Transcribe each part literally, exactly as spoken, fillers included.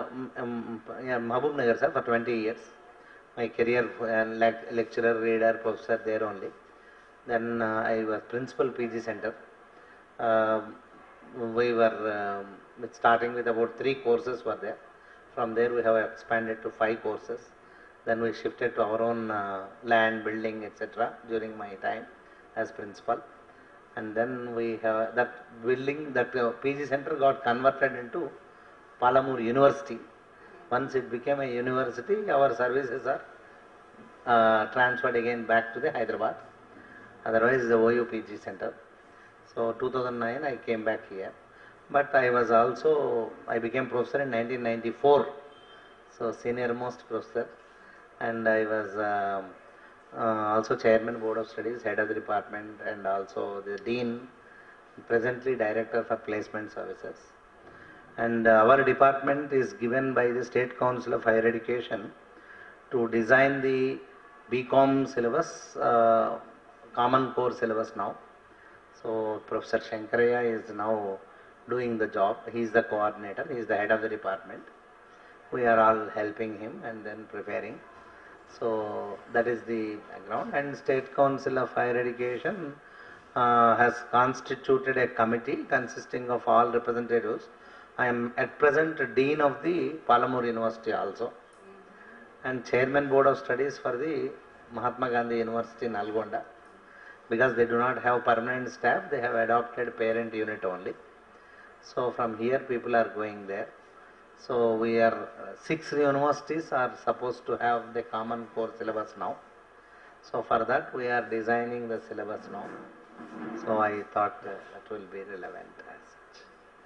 uh, um, yeah, Mahabub Nagar, sir, for twenty years. My career, uh, lec- lecturer, reader, professor there only. Then uh, I was principal P G Center. Uh, we were uh, starting with about three courses were there. From there we have expanded to five courses. Then we shifted to our own uh, land, building, et cetera during my time as principal. And then we have that building, that uh, P G Center got converted into Palamur University. Once it became a university, our services are uh, transferred again back to the Hyderabad. Otherwise, the O U P G Center. So two thousand nine, I came back here. But I was also, I became professor in nineteen ninety-four. So senior most professor. And I was um, uh, also chairman board of studies, head of the department, and also the dean, presently director for placement services. And uh, our department is given by the State Council of Higher Education to design the B Com syllabus, uh, common core syllabus now. So Professor Shankaraya is now doing the job. He is the coordinator, he is the head of the department. We are all helping him and then preparing. So that is the background. And State Council of Higher Education uh, has constituted a committee consisting of all representatives. I am at present Dean of the Palamur University also, and Chairman Board of Studies for the Mahatma Gandhi University Nalgonda. Because they do not have permanent staff, they have adopted parent unit only. So from here people are going there. So we are, uh, six universities are supposed to have the common core syllabus now. So for that we are designing the syllabus now. So I thought uh, that will be relevant as such.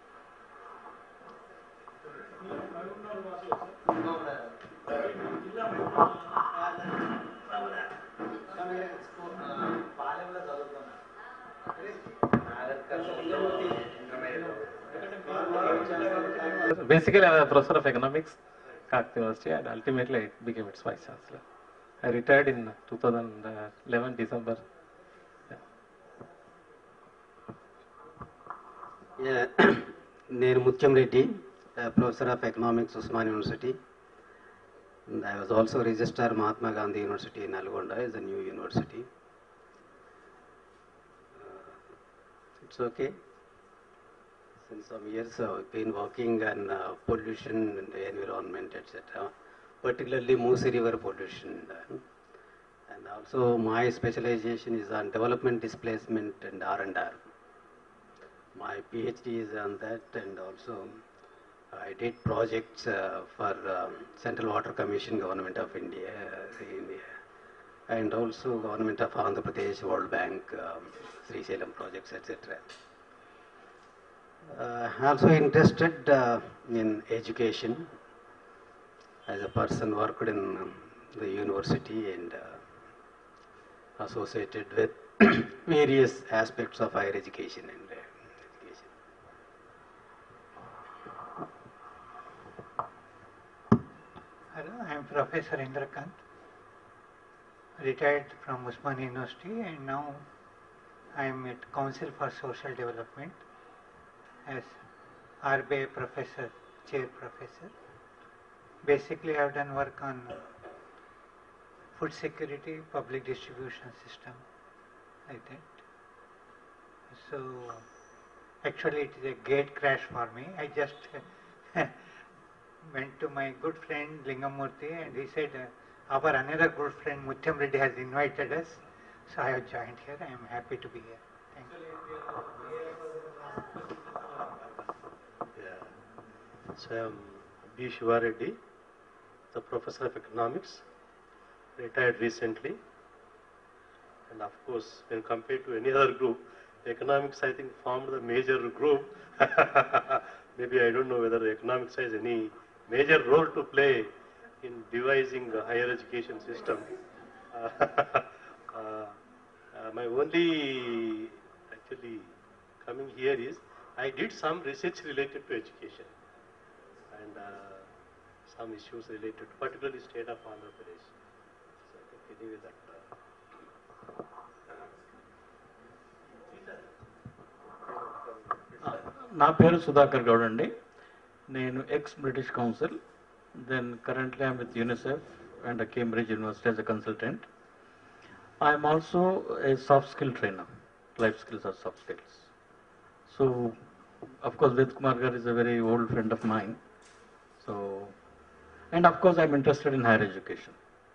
Basically, I was a professor of economics at the university, and ultimately I became its vice chancellor. I retired in two thousand eleven December. Yeah, Nir Mutyam Reddy, professor of economics, Usman University. And I was also registered Mahatma Gandhi University in Nalgonda as a new university. Uh, it's okay. Since some years uh, I've been working on uh, pollution and the environment, et cetera. Particularly Musi River pollution. Uh, and also my specialization is on development displacement and R and R. My PhD is on that, and also I did projects uh, for um, Central Water Commission, Government of India, uh, India, and also Government of Andhra Pradesh, World Bank, um, Sri Salem projects, et cetera. Uh, also interested uh, in education. As a person worked in um, the university and uh, associated with various aspects of higher education and uh, education. Hello, I am Professor Indrakant, retired from Usman University, and now I am at Council for Social Development as R B I Professor, Chair Professor. Basically, I have done work on food security, public distribution system, like that. So, actually it is a gate crash for me. I just went to my good friend Lingamurthy and he said, uh, our another good friend Mutyam Reddy has invited us. So I have joined here. I am happy to be here. Thank you. Yeah. So I am B. Shiva Reddy, the Professor of Economics, retired recently. And of course, when compared to any other group, economics I think formed the major group. Maybe I don't know whether economics has any major role to play in devising the higher education system. Uh, uh, my only actually coming here is I did some research related to education and uh, some issues related to particularly state of Andhra Pradesh. So I think anyway that. Uh, నా పేరు సుధాకర్ గౌడ్ అండి. నేను ex British Council, then currently I'm with UNICEF and Cambridge University as a consultant. I'm also a soft skill trainer, life skills or soft skills. So, of course, Ved Kumar Gar is a very old friend of mine. So, and of course, I'm interested in higher education.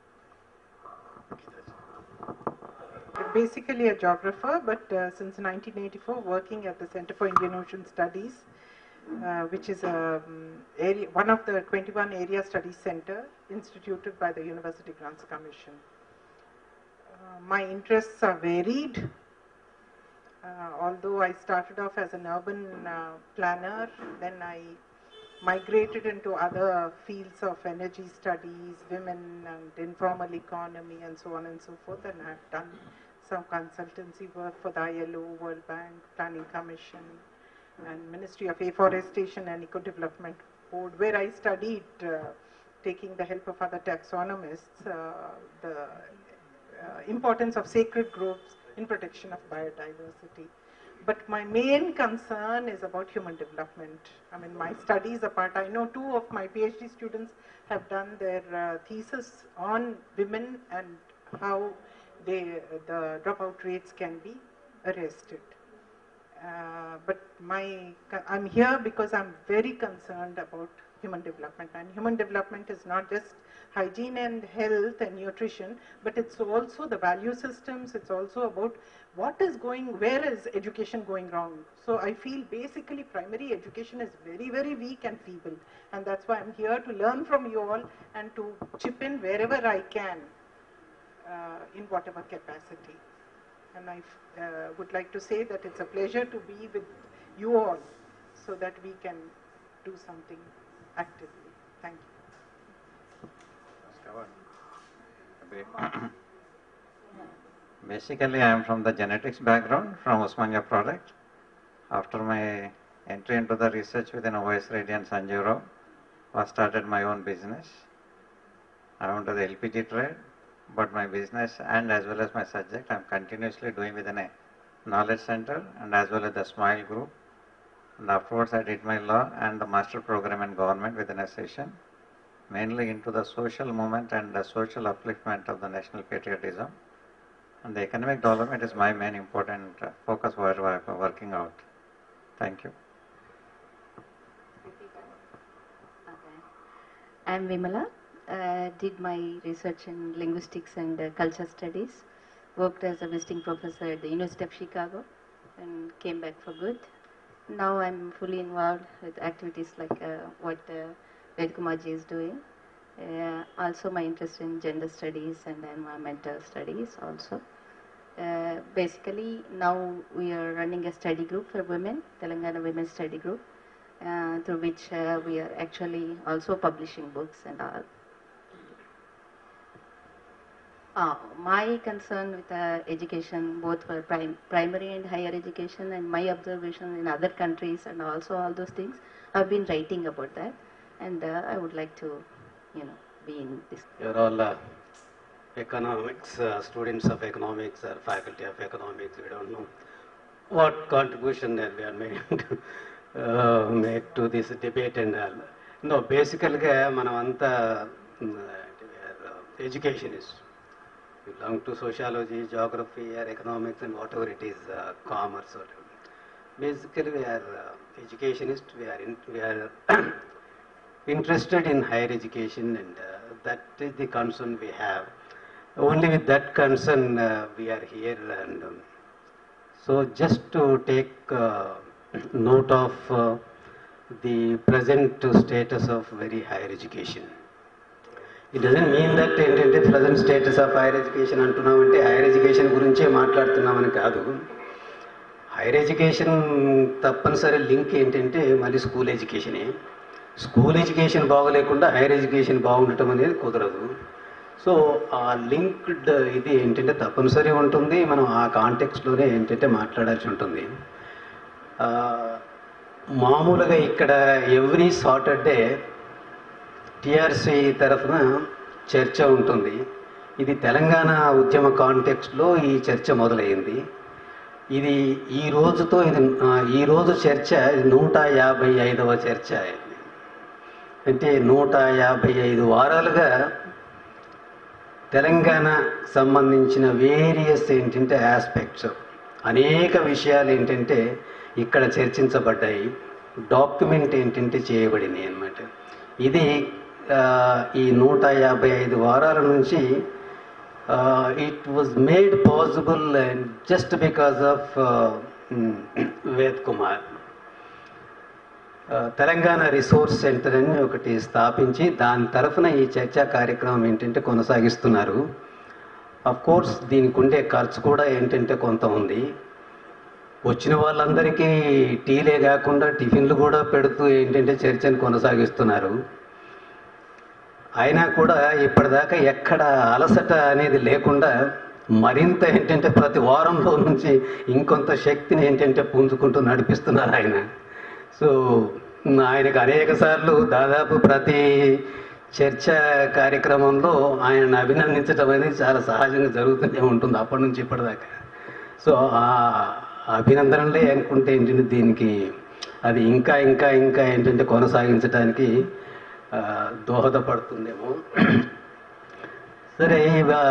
Basically a geographer, but uh, since nineteen eighty-four working at the Center for Indian Ocean Studies, uh, which is a, um, area, one of the twenty-one area studies center instituted by the University Grants Commission. Uh, my interests are varied. Uh, although I started off as an urban uh, planner, then I migrated into other fields of energy studies, women and informal economy and so on and so forth, and I've done some consultancy work for the I L O, World Bank, Planning Commission and Ministry of Afforestation and Eco-Development Board, where I studied, uh, taking the help of other taxonomists, uh, the uh, importance of sacred groves in protection of biodiversity. But my main concern is about human development. I mean, my studies apart, I know two of my PhD students have done their uh, thesis on women and how they, the dropout rates can be arrested. Uh, but my, I'm here because I'm very concerned about human development, and human development is not just hygiene and health and nutrition, but it's also the value systems, it's also about what is going, where is education going wrong. So I feel basically primary education is very, very weak and feeble, and that's why I'm here to learn from you all and to chip in wherever I can uh, in whatever capacity. And I uh, would like to say that it's a pleasure to be with you all so that we can do something actively. Thank you. Basically, I am from the genetics background from Osmania product. After my entry into the research within O S Reddy and Sanjeev Rao, I started my own business. I went to the L P G trade, but my business and as well as my subject I am continuously doing within a knowledge center and as well as the Smile group. And afterwards I did my law and the master program in government within a session, mainly into the social movement and the social upliftment of the national patriotism. And the economic development is my main important uh, focus where I am working out. Thank you. Okay. I am Vimala. Uh, did my research in linguistics and uh, culture studies. Worked as a visiting professor at the University of Chicago and came back for good. Now I am fully involved with activities like uh, what uh, Ved Kumar ji is doing. Uh, also my interest in gender studies and environmental studies also. Uh, basically now we are running a study group for women, Telangana Women Study Group, uh, through which uh, we are actually also publishing books and all. Uh, my concern with uh, education, both for prim primary and higher education, and my observation in other countries and also all those things, I've been writing about that, and uh, I would like to, you know, be in this. You're all uh, economics, uh, students of economics or faculty of economics. We don't know what contribution that we are made to, uh, made to this debate and all. No, basically, manamanta uh, educationists. We belong to sociology, geography, or economics, and whatever it is, uh, commerce. Or basically, we are uh, educationists. We are in, we are interested in higher education, and uh, that is the concern we have. Only with that concern uh, we are here, and um, so just to take uh, note of uh, the present status of very higher education. It doesn't mean that the present status of higher education antunnamante higher education gurinche maatladutunnamani kaadu. Higher education tappanisari link entante malli school education e. School education బాగలేకుండా higher education బాగుండటం అనేది కుదరదు. So ఆ linked ఇది ఏంటంటే తప్పనిసరి ఉంటుంది. మనం ఆ కాంటెక్స్లోనే ఏంటంటే మాట్లాడాల్సి ఉంటుంది. మామూలుగా ఇక్కడ ఎవ్రీ సాటర్డే టిఆర్సి తరఫున చర్చ ఉంటుంది. ఇది తెలంగాణ ఉద్యమ కాంటెక్స్లో ఈ చర్చ మొదలైంది. ఇది ఈ రోజుతో ఇది ఈ రోజు చర్చ నూట యాభై ఐదవ చర్చ. అంటే నూట యాభై ఐదు వారాలుగా తెలంగాణ సంబంధించిన వేరియస్ ఏంటంటే ఆస్పెక్ట్స్ అనేక విషయాలు ఏంటంటే ఇక్కడ చర్చించబడ్డాయి, డాక్యుమెంట్ ఏంటంటే చేయబడినాయి అన్నమాట. ఇది ఈ నూట యాభై ఐదు వారాల నుంచి it was made possible just because of Ved Kumar. Telangana resource centre అని ఒకటి స్థాపించి దాని తరఫున ఈ చర్చా కార్యక్రమం ఏంటంటే కొనసాగిస్తున్నారు. అఫ్ కోర్స్ దీనికి ఉండే ఖర్చు కూడా ఏంటంటే కొంత ఉంది. వచ్చిన వాళ్ళందరికీ టీలే కాకుండా టిఫిన్లు కూడా పెడుతూ ఏంటంటే చర్చను కొనసాగిస్తున్నారు. అయినా కూడా ఇప్పటిదాకా ఎక్కడ అలసట అనేది లేకుండా మరింత ఏంటంటే ప్రతి వారంలో నుంచి ఇంకొంత శక్తిని ఏంటంటే పుంజుకుంటూ నడిపిస్తున్నారు ఆయన. సో ఆయనకు అనేక సార్లు దాదాపు ప్రతి చర్చ కార్యక్రమంలో ఆయనను అభినందించడం అనేది చాలా సహజంగా జరుగుతూనే ఉంటుంది అప్పటి నుంచి ఇప్పటిదాకా. సో ఆ అభినందనలే అనుకుంటే ఏంటంటే దీనికి అది ఇంకా ఇంకా ఇంకా ఏంటంటే కొనసాగించడానికి దోహదపడుతుందేమో. సరే,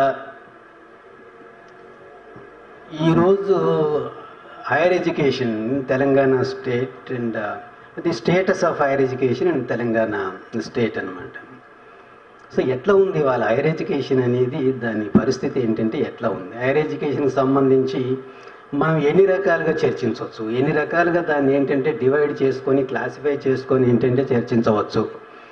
ఈరోజు higher education Telangana state and the status of higher education and Telangana state అనమాట. సో ఎట్లా ఉంది వాళ్ళ హైయర్ ఎడ్యుకేషన్ అనేది, దాని పరిస్థితి ఏంటంటే ఎట్లా ఉంది, హైయర్ ఎడ్యుకేషన్కి సంబంధించి మనం ఎన్ని రకాలుగా చర్చించవచ్చు, ఎన్ని రకాలుగా దాన్ని ఏంటంటే డివైడ్ చేసుకొని క్లాసిఫై చేసుకొని ఏంటంటే చర్చించవచ్చు.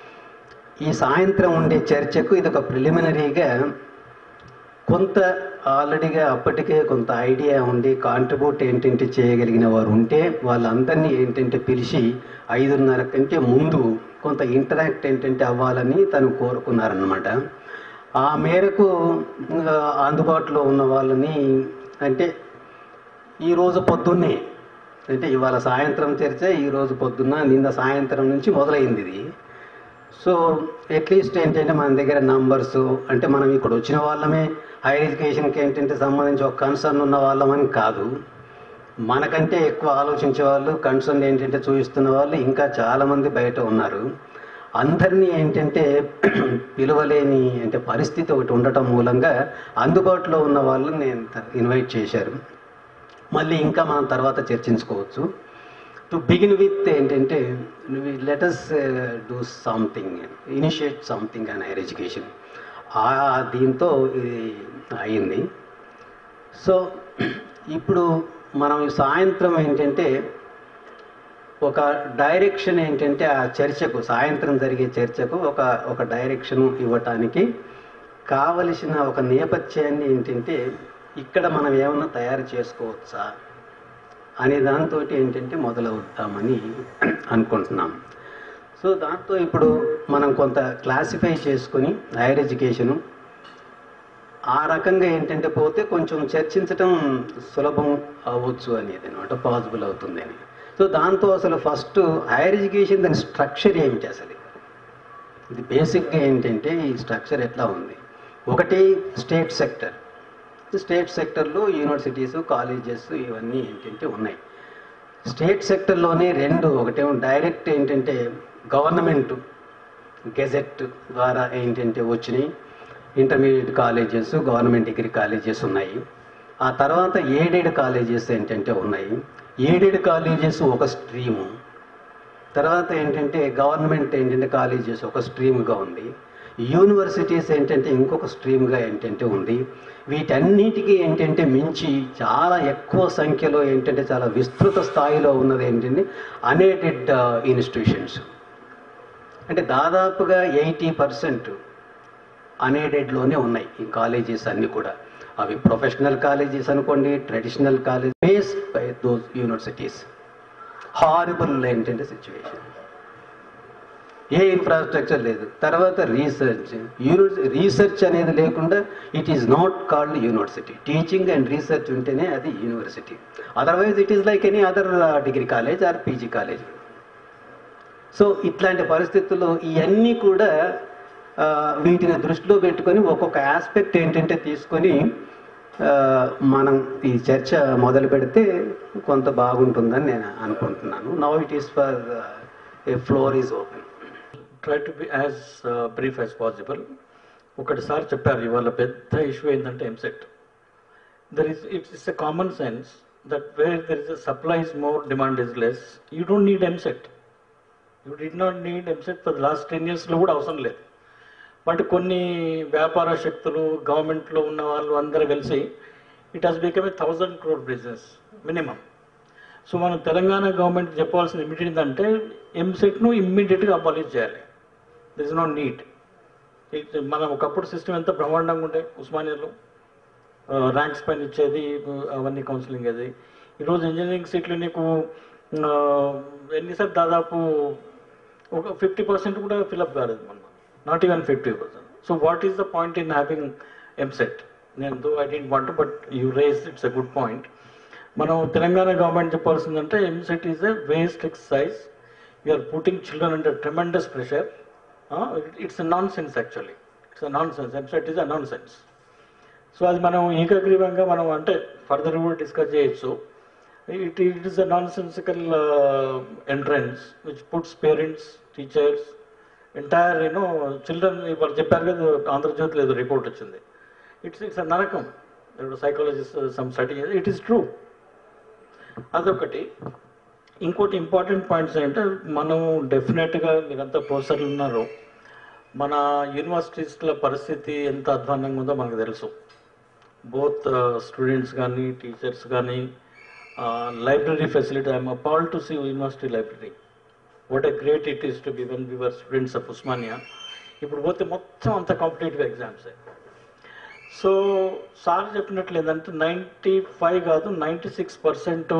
ఈ సాయంత్రం ఉండే చర్చకు ఇది ఒక ప్రిలిమినరీగా కొంత ఆల్రెడీగా అప్పటికే కొంత ఐడియా ఉండి కాంట్రిబ్యూట్ ఏంటంటే చేయగలిగిన వారు ఉంటే వాళ్ళందరినీ ఏంటంటే పిలిచి ఐదున్నర కంటే ముందు కొంత ఇంటరాక్ట్ ఏంటంటే అవ్వాలని తను కోరుకున్నారన్నమాట. ఆ మేరకు అందుబాటులో ఉన్న వాళ్ళని అంటే ఈరోజు పొద్దున్నే అంటే ఇవాళ సాయంత్రం చర్చ ఈరోజు పొద్దున్న నిన్న సాయంత్రం నుంచి మొదలైంది ఇది. సో అట్లీస్ట్ ఏంటంటే మన దగ్గర నంబర్స్ అంటే మనం ఇక్కడ వచ్చిన వాళ్ళమే హైయర్ ఎడ్యుకేషన్కి ఏంటంటే సంబంధించి ఒక కన్సర్న్ ఉన్న వాళ్ళమని కాదు, మనకంటే ఎక్కువ ఆలోచించే వాళ్ళు కన్సర్న్ ఏంటంటే చూపిస్తున్న వాళ్ళు ఇంకా చాలామంది బయట ఉన్నారు. అందరినీ ఏంటంటే పిలవలేని అంటే పరిస్థితి ఒకటి ఉండటం మూలంగా అందుబాటులో ఉన్న వాళ్ళని నేను ఇన్వైట్ చేశారు. మళ్ళీ ఇంకా మనం తర్వాత చర్చించుకోవచ్చు. టు బిగిన్ విత్ ఏంటంటే let us do something, initiate something on higher education. దీంతో ఇది అయింది. సో ఇప్పుడు మనం సాయంత్రం ఏంటంటే ఒక డైరెక్షన్ ఏంటంటే ఆ చర్చకు సాయంత్రం జరిగే చర్చకు ఒక ఒక డైరెక్షన్ ఇవ్వటానికి కావలసిన ఒక నేపథ్యాన్ని ఏంటంటే ఇక్కడ మనం ఏమన్నా తయారు చేసుకోవచ్చా అనే దాంతో ఏంటంటే మొదలవుతామని అనుకుంటున్నాం. సో దాంతో ఇప్పుడు మనం కొంత క్లాసిఫై చేసుకొని హైయర్ ఎడ్యుకేషను ఆ రకంగా ఏంటంటే పోతే కొంచెం చర్చించటం సులభం అవ్వచ్చు అనేది అనమాట, పాసిబుల్ అవుతుంది అని. సో దాంతో అసలు ఫస్ట్ హైయర్ ఎడ్యుకేషన్ దాని స్ట్రక్చర్ ఏమిటి, అసలు ఇది బేసిక్గా ఏంటంటే ఈ స్ట్రక్చర్ ఎట్లా ఉంది. ఒకటి స్టేట్ సెక్టర్, స్టేట్ సెక్టర్లో యూనివర్సిటీస్ కాలేజెస్ ఇవన్నీ ఏంటంటే ఉన్నాయి. స్టేట్ సెక్టర్లోనే రెండు, ఒకటేమో డైరెక్ట్ ఏంటంటే గవర్నమెంట్ గెజెట్ ద్వారా ఏంటంటే వచ్చినాయి intermediate colleges, government degree colleges ఉన్నాయి. ఆ తర్వాత ఎయిడెడ్ కాలేజెస్ ఏంటంటే ఉన్నాయి. ఎయిడెడ్ కాలేజెస్ ఒక స్ట్రీము, తర్వాత ఏంటంటే గవర్నమెంట్ ఏంటంటే కాలేజెస్ ఒక స్ట్రీమ్గా ఉంది. యూనివర్సిటీస్ ఏంటంటే ఇంకొక స్ట్రీమ్గా ఏంటంటే ఉంది. వీటన్నిటికీ ఏంటంటే మించి చాలా ఎక్కువ సంఖ్యలో ఏంటంటే చాలా విస్తృత స్థాయిలో ఉన్నది ఏంటంటే అన్ఎయిడెడ్ ఇన్స్టిట్యూషన్స్. అంటే దాదాపుగా ఎయిటీ పర్సెంట్ అన్ఎయిడెడ్లోనే ఉన్నాయి ఈ కాలేజెస్ అన్నీ కూడా. అవి ప్రొఫెషనల్ కాలేజెస్ అనుకోండి, traditional college base by those universities. Horrible ఏంటంటే సిచ్యువేషన్, ఏ ఇన్ఫ్రాస్ట్రక్చర్ లేదు. తర్వాత రీసెర్చ్, యూనివర్సిటీ రీసెర్చ్ అనేది లేకుండా it is not called university. Teaching and research ఉంటేనే అది university. Otherwise it is like any other degree college or PG college. So ఇట్లాంటి పరిస్థితుల్లో ఇవన్నీ కూడా వీటిని దృష్టిలో పెట్టుకొని ఒక్కొక్క ఆస్పెక్ట్ ఏంటంటే తీసుకొని మనం ఈ చర్చ మొదలు పెడితే కొంత బాగుంటుందని నేను అనుకుంటున్నాను. Now it is for a floor is open. try to be as uh, brief as possible. ఒకటిసారి చెప్పారు ఇవాళ పెద్ద ఇష్యూ ఏంటంటే EAMCET. There is it's a common sense that where there is a supply is more, demand is less, you don't need EAMCET. You did not need EAMCET for the last ten years లో కూడా అవసరం లేదు. But కొన్ని వ్యాపార శక్తులు గవర్నమెంట్లో ఉన్న వాళ్ళు అందరూ కలిసి it has become a thousand crore business minimum. So మనం తెలంగాణ గవర్నమెంట్ చెప్పాల్సిన ఇమ్మీడియట్ ఏంటంటే ఎంసెట్ను ఇమ్మీడియట్గా అబాలిష్ చేయాలి. There is no need. మనం ఒకప్పుడు సిస్టమ్ ఎంత బ్రహ్మాండంగా ఉండే ఉస్మానియాలో ర్యాంక్స్ పైన ఇచ్చేది, అవన్నీ కౌన్సిలింగ్ అది. ఈరోజు ఇంజనీరింగ్ సీట్లు నీకు ఎన్నిసార్లు దాదాపు ఒక ఫిఫ్టీ పర్సెంట్ కూడా ఫిల్అప్ కాలేదు మన, not even fifty percent. So what is the point in having EAMCET? నేను though I didn't want, but you raise it's a good point. మనం తెలంగాణ గవర్నమెంట్ చెప్పాల్సిందంటే EAMCET is a waste exercise. You're putting children under tremendous pressure. It's a nonsense, actually it's a nonsense. EAMCET is a nonsense. So అది మనం ఏకగ్రీవంగా మనం అంటే further కూడా discuss చేయొచ్చు. It it is a nonsensical entrance which puts parents, teachers, entire you know children. వాళ్ళు చెప్పారు కదా, ఆంధ్రజ్యోతిలో ఏదో రిపోర్ట్ వచ్చింది. ఇట్స్ ఇట్స్ అ నరకం. Psychologist some study, it is true. అదొకటి. ఇంకోటి ఇంపార్టెంట్ పాయింట్స్ ఏంటంటే మనం డెఫినెట్గా మీరంతా ప్రొఫెసర్లు ఉన్నారు, మన యూనివర్సిటీస్ల పరిస్థితి ఎంత అధ్వాన్నంగా ఉందో మనకు తెలుసు. బోత్ స్టూడెంట్స్ కానీ టీచర్స్ కానీ library facility. I'm appalled to see university library. What a great it is to be when we were students of Osmania. ఇప్పుడు పోతే మొత్తం అంత కాంపిటేటివ్ ఎగ్జామ్సే. సో సార్ చెప్పినట్లు ఏంటంటే నైంటీ ఫైవ్ కాదు ninety six percent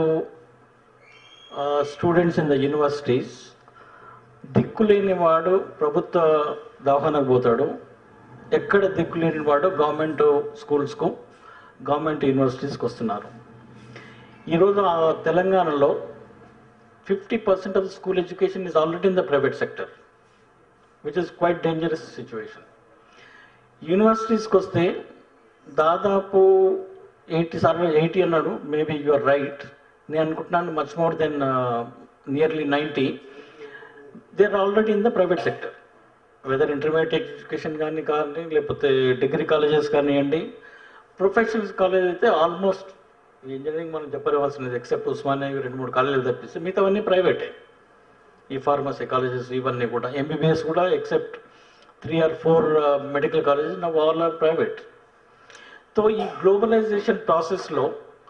students in the universities దిక్కులేని వాడు ప్రభుత్వ దవాఖానకు పోతాడు, ఎక్కడ దిక్కులేని వాడు గవర్నమెంట్ స్కూల్స్కు, గవర్నమెంట్ యూనివర్సిటీస్కి వస్తున్నారు. ఈరోజు తెలంగాణలో fifty percent of the school education is already in the private sector, which is quite dangerous situation. యూనివర్సిటీస్కి వస్తే దాదాపు ఎయిటీ సార్ ఎయిటీ అన్నాడు, మేబీ యు ఆర్ రైట్. నేను అనుకుంటున్నాను much more than nearly ninety they are already in the private sector. Whether intermediate education కానీ కానీ లేకపోతే degree colleges కానివ్వండి, ప్రొఫెషనల్ కాలేజ్ అయితే ఆల్మోస్ట్ ఇంజనీరింగ్ మనం చెప్పవలసినది ఎక్సెప్ట్ ఉస్మానియా రెండు మూడు కాలేజీలు తప్పిస్తే మిగతావన్నీ ప్రైవేటే. ఈ ఫార్మసీ కాలేజెస్ ఇవన్నీ కూడా, ఎంబీబీఎస్ కూడా except three or four medical colleges నా ఆల్ ఆర్ ప్రైవేట్. సో ఈ గ్లోబలైజేషన్ ప్రాసెస్లో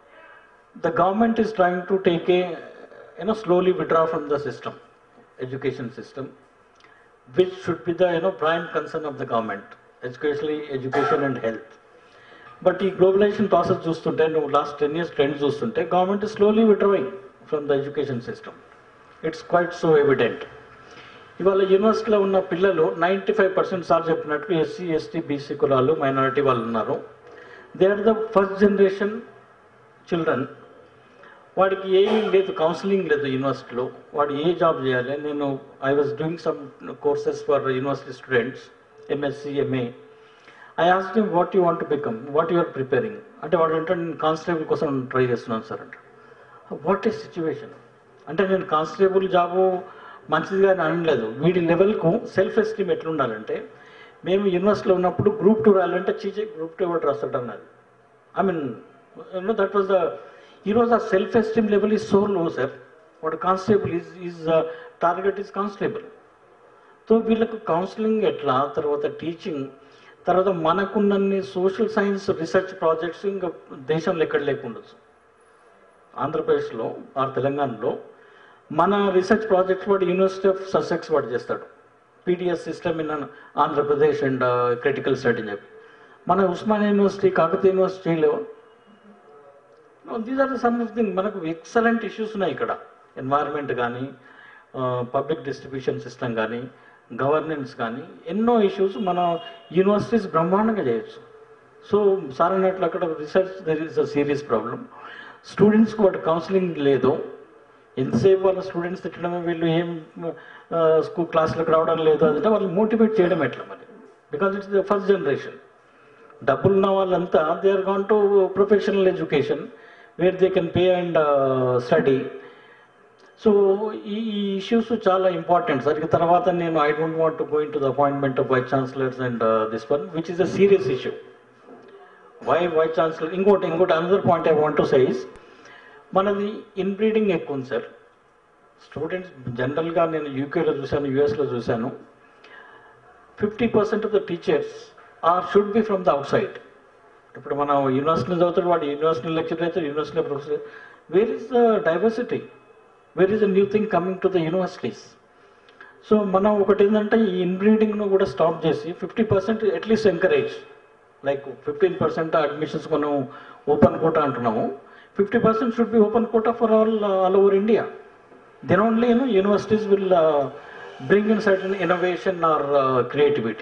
the government is trying to take a you know slowly withdraw from the system, education system, which should be the you know prime concern of the government, especially education and health. But the globalization process చూస్తుంటే నువ్వు last ten years trend చూస్తుంటే government is slowly withdrawing from the education system. It's quite so evident. ఇవాళ యూనివర్సిటీలో ఉన్న పిల్లలు ninety five percent sir చెప్పినట్టు SC ST BC కులాలు minority వాళ్ళు ఉన్నారు. They are the first generation children. వాడికి ఏమీ లేదు, కౌన్సిలింగ్ లేదు యూనివర్సిటీలో, వాడు ఏ జాబ్ చేయాలి. నేను I was doing some courses for university students, MSc MA. I asked him what you want to become, what you are preparing అంటే వాడు అంటే నేను కానిస్టేబుల్ కోసం ట్రై చేస్తున్నాను సార్ అంటే. వాట్ ఈస్ సిచ్యువేషన్ అంటే నేను కానిస్టేబుల్ జాబు మంచిదిగా అని అనలేదు. వీడి లెవెల్కు సెల్ఫ్ ఎస్టీమ్ ఎట్లుండాలంటే, మేము యూనివర్సిటీలో ఉన్నప్పుడు గ్రూప్ టూ రాయాలంటే చీచే గ్రూప్ టూ ఎవరు రాస్తాడు అన్నది. I mean no that was the ఈరోజు ఆ self esteem level is so low sir. వాడు constable is is target is constable. So వీళ్ళకు కౌన్సిలింగ్ ఎట్లా, తర్వాత టీచింగ్, తర్వాత మనకున్నన్ని సోషల్ సైన్స్ రీసెర్చ్ ప్రాజెక్ట్స్ ఇంకా దేశంలో ఎక్కడ లేకుండొచ్చు. ఆంధ్రప్రదేశ్లో ఆర్ తెలంగాణలో మన రీసెర్చ్ ప్రాజెక్ట్స్ వాడు యూనివర్సిటీ ఆఫ్ ససెక్స్ వాడు చేస్తాడు, PDS system in Andhra Pradesh and critical study అని చెప్పి. మన ఉస్మానియా యూనివర్సిటీ, కాకతీయ యూనివర్సిటీలో these are some of thing. మనకు ఎక్సలెంట్ ఇష్యూస్ ఉన్నాయి ఇక్కడ. ఎన్వైర్న్మెంట్ కానీ, పబ్లిక్ డిస్ట్రిబ్యూషన్ సిస్టమ్ కానీ, గవర్నెన్స్ కానీ, ఎన్నో ఇష్యూస్ మన యూనివర్సిటీస్ బ్రహ్మాండంగా చేయొచ్చు. సో సార్ అన్నట్లు అక్కడ research there is a serious problem. స్టూడెంట్స్కి వాటి కౌన్సిలింగ్ లేదు. ఎంతసేపు వాళ్ళ స్టూడెంట్స్ తిట్టడమే, వీళ్ళు ఏం స్కూల్ క్లాసులకు రావడం లేదు అంటే వాళ్ళు మోటివేట్ చేయడం ఎట్లా మరి? Because it's the first generation. డబ్బులు ఉన్న వాళ్ళంతా they are gone to professional education where they can pay and study. So ఈ ఈ ఇష్యూస్ చాలా ఇంపార్టెంట్ సార్. ఇక తర్వాత నేను I don't want to go into the appointment of vice chancellors and this one which is a serious issue. Why vice chancellor ఇంకోటి ఇంకోటి another point I want to say is మనది inbreeding ఎక్కువ ఉంది sir. Students జనరల్గా నేను యూకేలో చూశాను, యూఎస్లో చూశాను, fifty percent of the teachers are should be from the outside. ఇప్పుడు మనం యూనివర్సిటీలో చదువుతాడు, వాడు యూనివర్సిటీ లెక్చర్ అయితే యూనివర్సిటీలో professor. Where is the diversity, where is the new thing coming to the universities? So మనం ఒకటి ఏంటంటే ఈ ఇన్బ్రీడింగ్ను కూడా స్టాప్ చేసి fifty percent at least encourage, like fifteen percent admissions మనం ఓపెన్ కోటా అంటున్నాము, fifty percent should be open quota for all all over India. Then only you know universities will bring in certain innovation or creativity.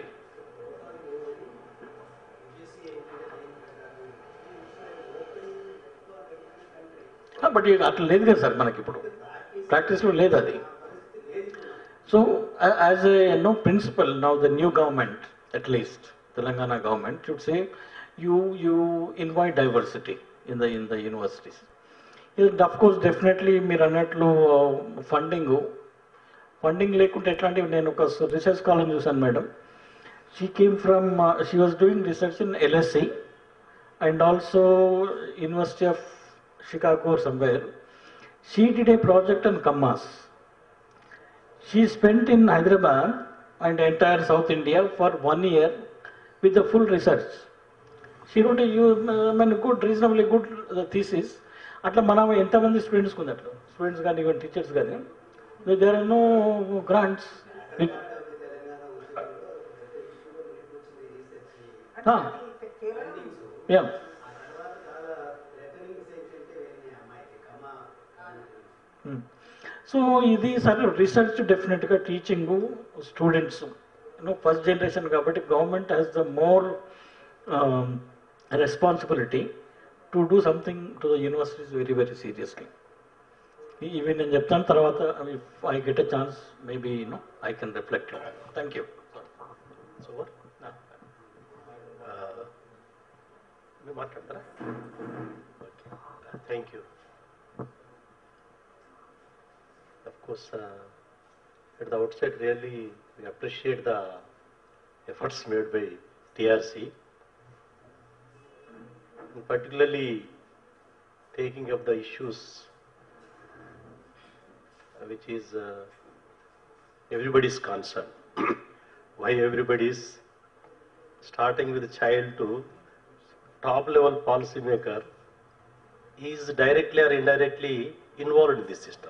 But అట్లా లేదు కదా sir మనకి ఇప్పుడు ప్రాక్టీస్లో లేదు అది. So as a no principle now the new government at least Telangana government should say you you invite diversity in the in the universities. ఇది of course definitely మీరు అన్నట్లు ఫండింగ్ ఫండింగ్ లేకుంటే ఎట్లాంటివి. నేను ఒక రీసెర్చ్ కాలేజ్ చూశాను madam. She came from she was doing research in LSC and also university of Chicago or somewhere. She did a project on Kammas. She spent in Hyderabad and entire South India for one year with the full research. She wrote a I mean, good, reasonably good uh, thesis. Atla manam ఎంతమంది students ఉంది అట్లా students కానీ even teachers కానీ there are no grants. Yeah so ఇది sir research డెఫినెట్గా teaching students you know first generation కాబట్టి government has the more responsibility to do something to the universities very very seriously. ఇవి నేను చెప్తాను తర్వాత if I get a chance maybe you know I can reflect. Thank you. మాట్లాడతారా? Thank you. Of course, uh, at the outset, really we appreciate the efforts made by T R C, and particularly taking up the issues uh, which is uh, everybody's concern. Why everybody is starting with the child to top level policy maker is directly or indirectly involved in this system.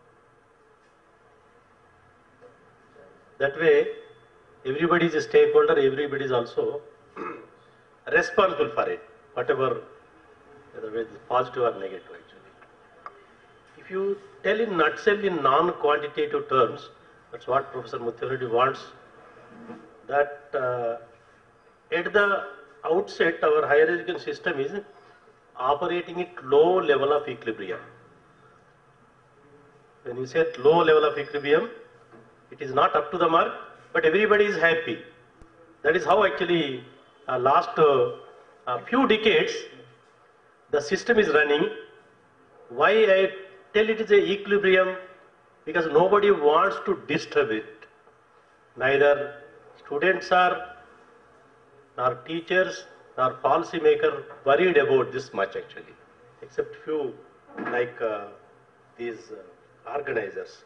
That way, everybody is a stakeholder, everybody is also responsible for it, whatever, whether it is positive or negative actually. If you tell in nutshell in non-quantitative terms, that's what Professor Muthyareddy wants, that uh, at the outset our higher education system is operating at low level of equilibrium. When you say low level of equilibrium, it is not up to the mark, but everybody is happy. That is how actually uh, last uh, uh, few decades the system is running. Why I tell it is a equilibrium? Because nobody wants to disturb it. Neither students are, nor teachers, nor policy maker worried about this much actually, except few like uh, these uh, organizers.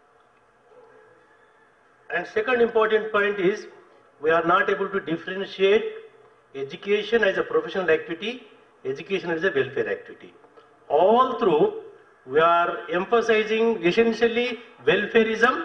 And second important point is we are not able to differentiate education as a professional activity, education as a welfare activity. All through we are emphasizing essentially welfareism,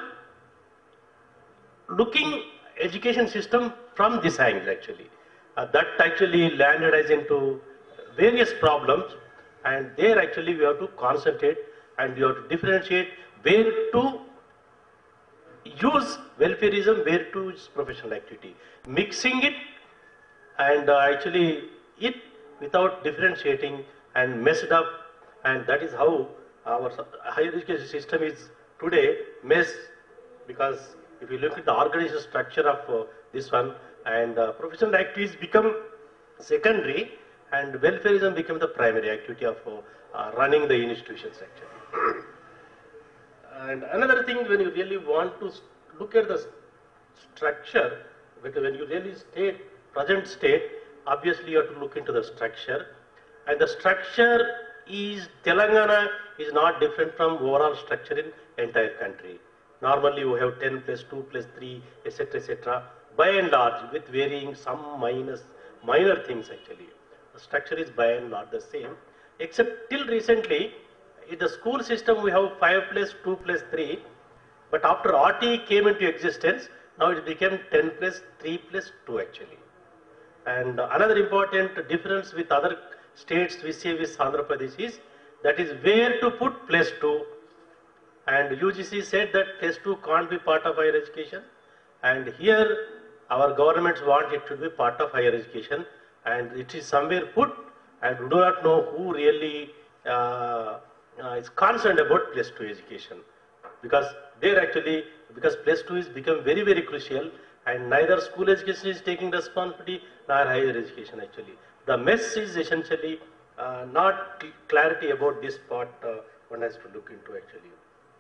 looking education system from this angle actually. Uh, that actually landed us into various problems, and there actually we have to concentrate and we have to differentiate where to use welfareism, where to use professional activity. Mixing it and uh, actually it without differentiating and messed up, and that is how our higher education system is today messed, because if you look at the organizational structure of uh, this one, and uh, professional activities become secondary and welfareism become the primary activity of uh, uh, running the institutions actually. And another thing, when you really want to look at the structure, because when you really state present state, obviously you have to look into the structure. And the structure is, Telangana is not different from overall structure in entire country. Normally you have ten plus two plus three, et cetera, et cetera. By and large, with varying some minus, minor things actually. The structure is by and large the same, except till recently, in the school system we have five plus two plus three, but after R T E came into existence, now it became ten plus three plus two actually. And another important difference with other states we say with Andhra Pradesh is, that is where to put plus two. And U G C said that plus two can't be part of higher education. And here our governments want it to be part of higher education. And it is somewhere put, and we do not know who really uh, uh, is concerned about plus two education. Because there actually, because plus two is become very, very crucial, and neither school education is taking responsibility, nor higher education actually. The mess is essentially uh, not clarity about this part uh, one has to look into actually.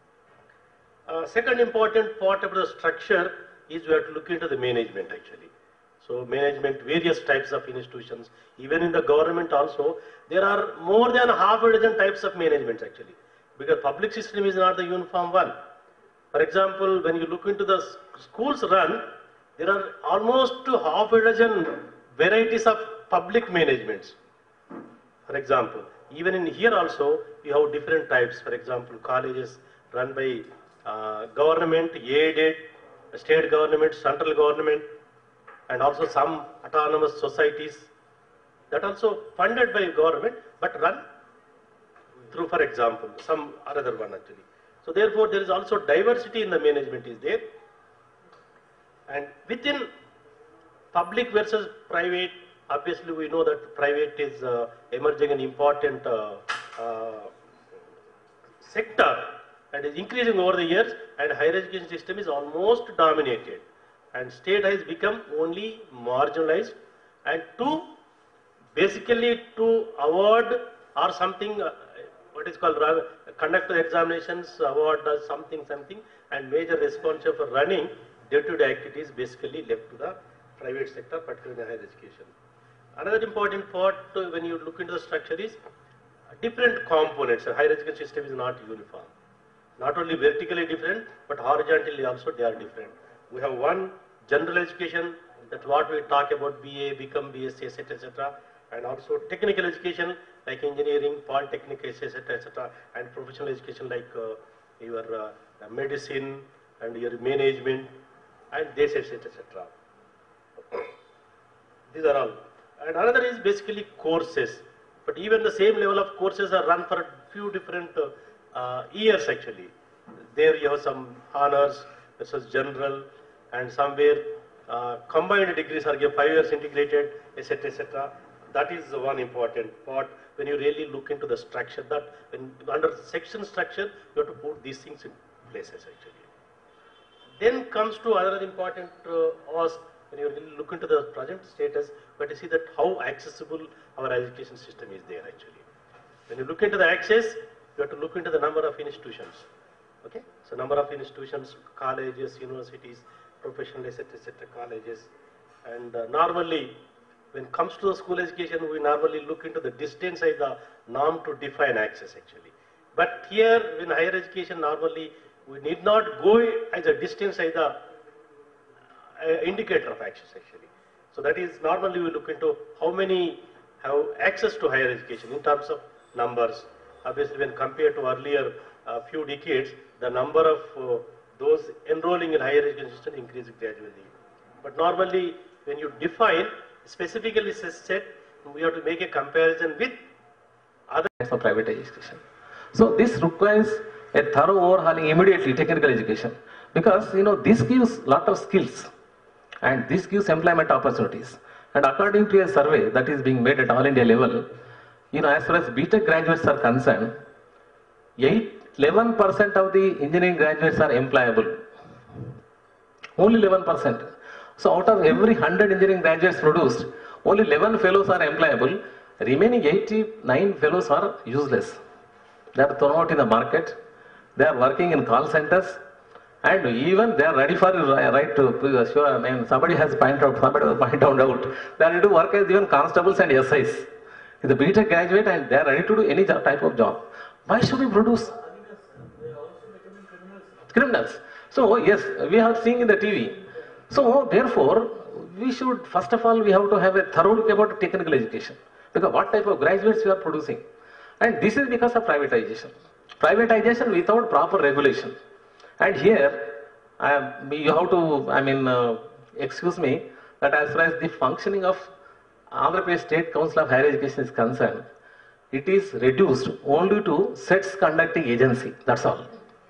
Uh, second important part of the structure is we have to look into the management actually. So management, various types of institutions, even in the government also, there are more than half a dozen types of management actually. Because public system is not the uniform one. For example, when you look into the schools run, there are almost half a dozen varieties of public managements. For example, even in here also, you have different types. For example, colleges run by uh, government, aided, state government, central government, and also some autonomous societies that also funded by government, but run through, for example, some other one actually. So therefore, there is also diversity in the management is there. And within public versus private, obviously we know that private is uh, emerging an important uh, uh, sector and is increasing over the years, and higher education system is almost dominated. And state has become only marginalized, and to basically to award or something, uh, what is called conduct the examinations, award does something, something, and major responsibility for running day-to-day activities basically left to the private sector, particularly in higher education. Another important part uh, when you look into the structure is different components. The higher education system is not uniform. Not only vertically different, but horizontally also they are different. We have one general education, that's what we talk about, B A, become B S c, et cetera, et cetera. And also technical education like engineering, polytechnic, et cetera, et cetera. And professional education like uh, your uh, medicine and your management and this, et cetera, et cetera. These are all. And another is basically courses. But even the same level of courses are run for a few different uh, uh, years actually. There you have some honors versus general, and somewhere uh, combined degrees are given, five years integrated, et cetera, et cetera. That is one important part when you really look into the structure. That when under section structure, you have to put these things in places actually. Then comes to other important uh, ask when you really look into the present status, but you see that how accessible our education system is there actually. When you look into the access, you have to look into the number of institutions. Okay, so number of institutions, colleges, universities, professional, et cetera, et cetera, colleges, and uh, normally, when it comes to the school education, we normally look into the distance as the norm to define access actually. But here, in higher education, normally we need not go as a distance as the uh, indicator of access actually. So that is normally we look into how many have access to higher education in terms of numbers. Obviously, when compared to earlier uh, few decades, the number of uh, those enrolling in higher education system increases gradually. But normally, when you define, specifically said, we have to make a comparison with other types of private education. So this requires a thorough overhauling immediately, technical education, because you know this gives lot of skills, and this gives employment opportunities. And according to a survey that is being made at all India level, you know, as far as B Tech graduates are concerned, eleven percent of the engineering graduates are employable. Only eleven percent. So out of every one hundred engineering graduates produced, only eleven fellows are employable. Remaining eighty-nine fellows are useless. They are thrown out in the market. they are working in call centers, and even they are ready for right to sure. I mean, somebody has pointed out, somebody will point out, they are ready to work as even constables and S Is. He's a B Tech graduate and they are ready to do any type of job. Why should we produce criminals? So yes, we have seen in the T V. So therefore, we should first of all we have to have a thorough look about technical education, because what type of graduates we are producing, and this is because of privatization. Privatization without proper regulation. And here, I, you have to, I mean, uh, excuse me, that as far as the functioning of Andhra Pradesh State Council of Higher Education is concerned, it is reduced only to SETS conducting agency, that's all.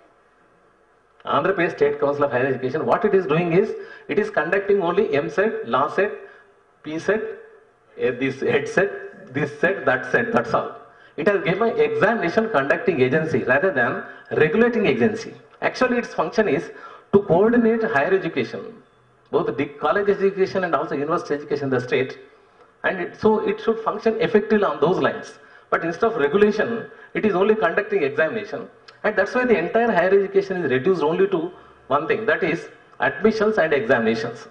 Andhra Pradesh State Council of Higher Education, what it is doing is, it is conducting only M SET, Law SET, P SET, uh, this Ed SET, this SET, that SET, that's all. It has given an examination conducting agency rather than regulating agency. Actually, its function is to coordinate higher education, both the college education and also university education in the state, and it, so it should function effectively on those lines. But instead of regulation, it is only conducting examination, and that's why the entire higher education is reduced only to one thing, that is admissions and examinations.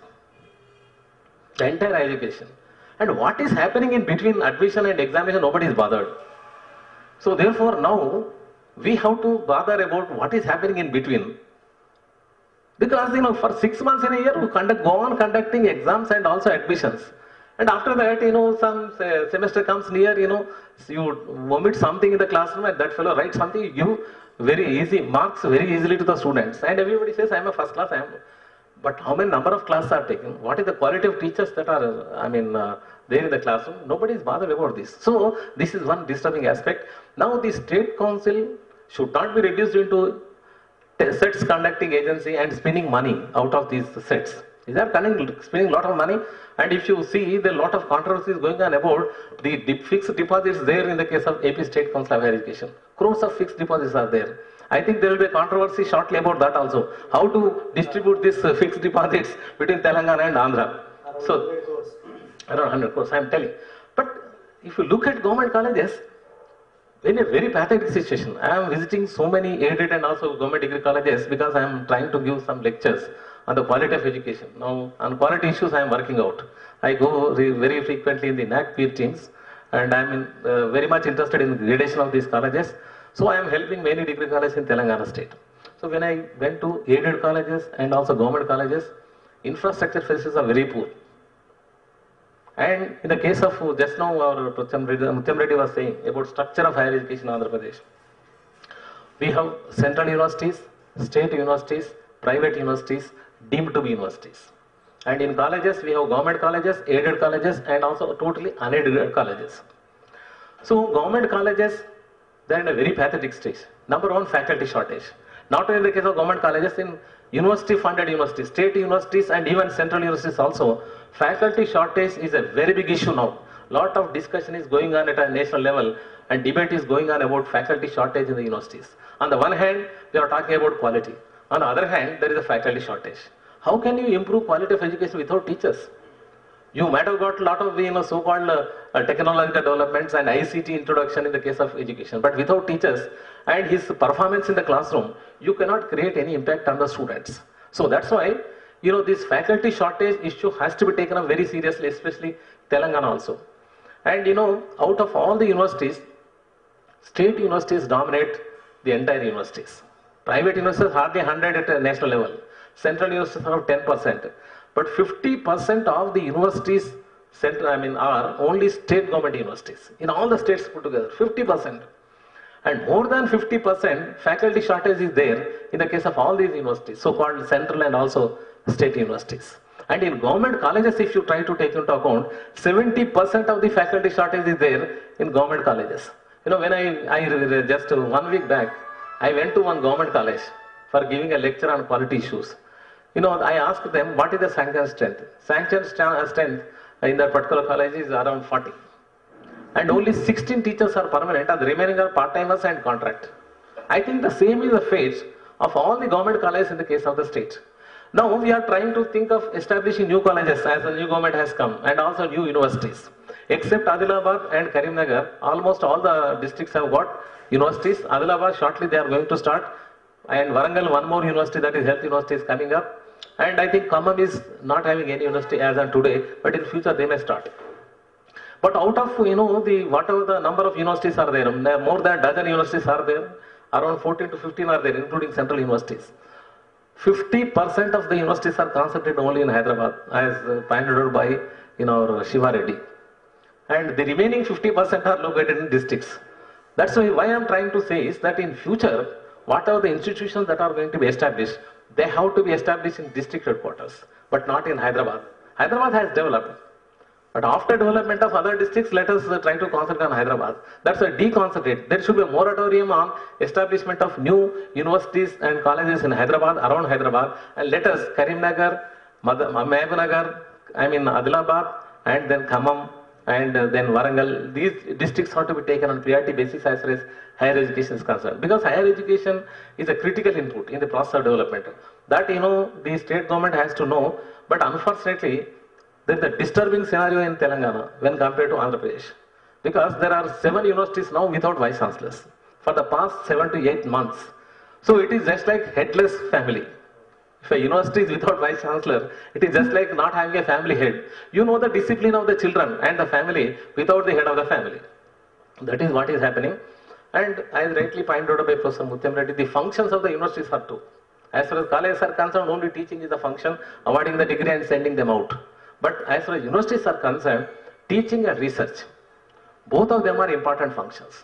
The entire higher education. And what is happening in between admission and examination, nobody is bothered. So therefore now, we have to bother about what is happening in between. Because, you know, for six months in a year, we conduct, go on conducting exams and also admissions. And after that, you know, some uh, semester comes near, you know, you omit something in the classroom and that fellow writes something, you give very easy marks very easily to the students. And everybody says, I am a first class, I am. But how many number of classes are taken? What is the quality of teachers that are, I mean, uh, there in the classroom? Nobody is bothered about this. So, this is one disturbing aspect. Now, the State Council should not be reduced into SETS conducting agency and spending money out of these sets. Is that spending a lot of money? And if you see, there are a lot of controversies going on about the fixed deposits there in the case of A P State Council of Higher Education. Crores of fixed deposits are there. I think there will be a controversy shortly about that also. How to distribute these fixed deposits between Telangana and Andhra. So, around one hundred crores, I am telling. But if you look at government colleges, in a very pathetic situation. I am visiting so many aided and also government degree colleges because I am trying to give some lectures on the quality of education. Now, on quality issues I am working out. I go very frequently in the N A C peer teams, and I am in, uh, very much interested in the gradation of these colleges. So I am helping many degree colleges in Telangana state. So when I went to aided colleges and also government colleges, infrastructure facilities are very poor. And in the case of just now, our Mutyam Reddy was saying about structure of higher education in Andhra Pradesh. We have central universities, state universities, private universities, deemed to be universities. And in colleges, we have government colleges, aided colleges, and also totally unaided colleges. So government colleges, they are in a very pathetic stage. Number one, faculty shortage. Not only in the case of government colleges, in university funded universities, state universities and even central universities also, faculty shortage is a very big issue now. Lot of discussion is going on at a national level and debate is going on about faculty shortage in the universities. On the one hand, we are talking about quality. On the other hand, there is a faculty shortage. How can you improve quality of education without teachers? You might have got a lot of, you know, so-called uh, uh, technological developments and I C T introduction in the case of education, but without teachers and his performance in the classroom, you cannot create any impact on the students. So that's why, you know, this faculty shortage issue has to be taken up very seriously, especially Telangana also. And you know, out of all the universities, state universities dominate the entire universities. Private universities hardly one hundred at a national level. Central universities have ten percent. But fifty percent of the universities central, I mean, are only state government universities. In all the states put together, fifty percent. And more than fifty percent faculty shortage is there in the case of all these universities, so-called central and also state universities. And in government colleges, if you try to take into account, seventy percent of the faculty shortage is there in government colleges. You know, when I, I just one week back, I went to one government college for giving a lecture on quality issues. You know, I asked them, what is the sanction strength? Sanction strength in that particular college is around forty. And only sixteen teachers are permanent and the remaining are part-timers and contract. I think the same is the fate of all the government colleges in the case of the state. Now we are trying to think of establishing new colleges as the new government has come and also new universities. Except Adilabad and Karimnagar, almost all the districts have got universities. Adilabad shortly they are going to start. And Warangal, one more university, that is Health University, is coming up. And I think Khammam is not having any university as on today, but in future they may start. But out of, you know, the whatever the number of universities are there, more than a dozen universities are there, around fourteen to fifteen are there, including central universities. fifty percent of the universities are concentrated only in Hyderabad, as pointed out by, you know, Shiva Reddy. And the remaining fifty percent are located in districts. That's why, why I'm trying to say is that in future, whatever the institutions that are going to be established, they have to be established in district headquarters, but not in Hyderabad. Hyderabad has developed. But after development of other districts, let us uh, try to concentrate on Hyderabad. That's why deconcentrate. There should be a moratorium on establishment of new universities and colleges in Hyderabad, around Hyderabad, and let us Karimnagar, Mahbubnagar, I mean Adilabad, and then Khammam, and uh, then Warangal. These districts have to be taken on priority basis as far as higher education is concerned. Because higher education is a critical input in the process of development. That, you know, the state government has to know, but unfortunately, there is a disturbing scenario in Telangana when compared to Andhra Pradesh. Because there are seven universities now without vice chancellors for the past seven to eight months. So it is just like headless family. If a university is without vice chancellor, it is just like not having a family head. You know the discipline of the children and the family without the head of the family. That is what is happening. And as rightly pointed out by Professor Mutyam Reddy, the functions of the universities are two. As far as colleges are concerned, only teaching is the function, awarding the degree and sending them out. But as far as universities are concerned, teaching and research, both of them are important functions.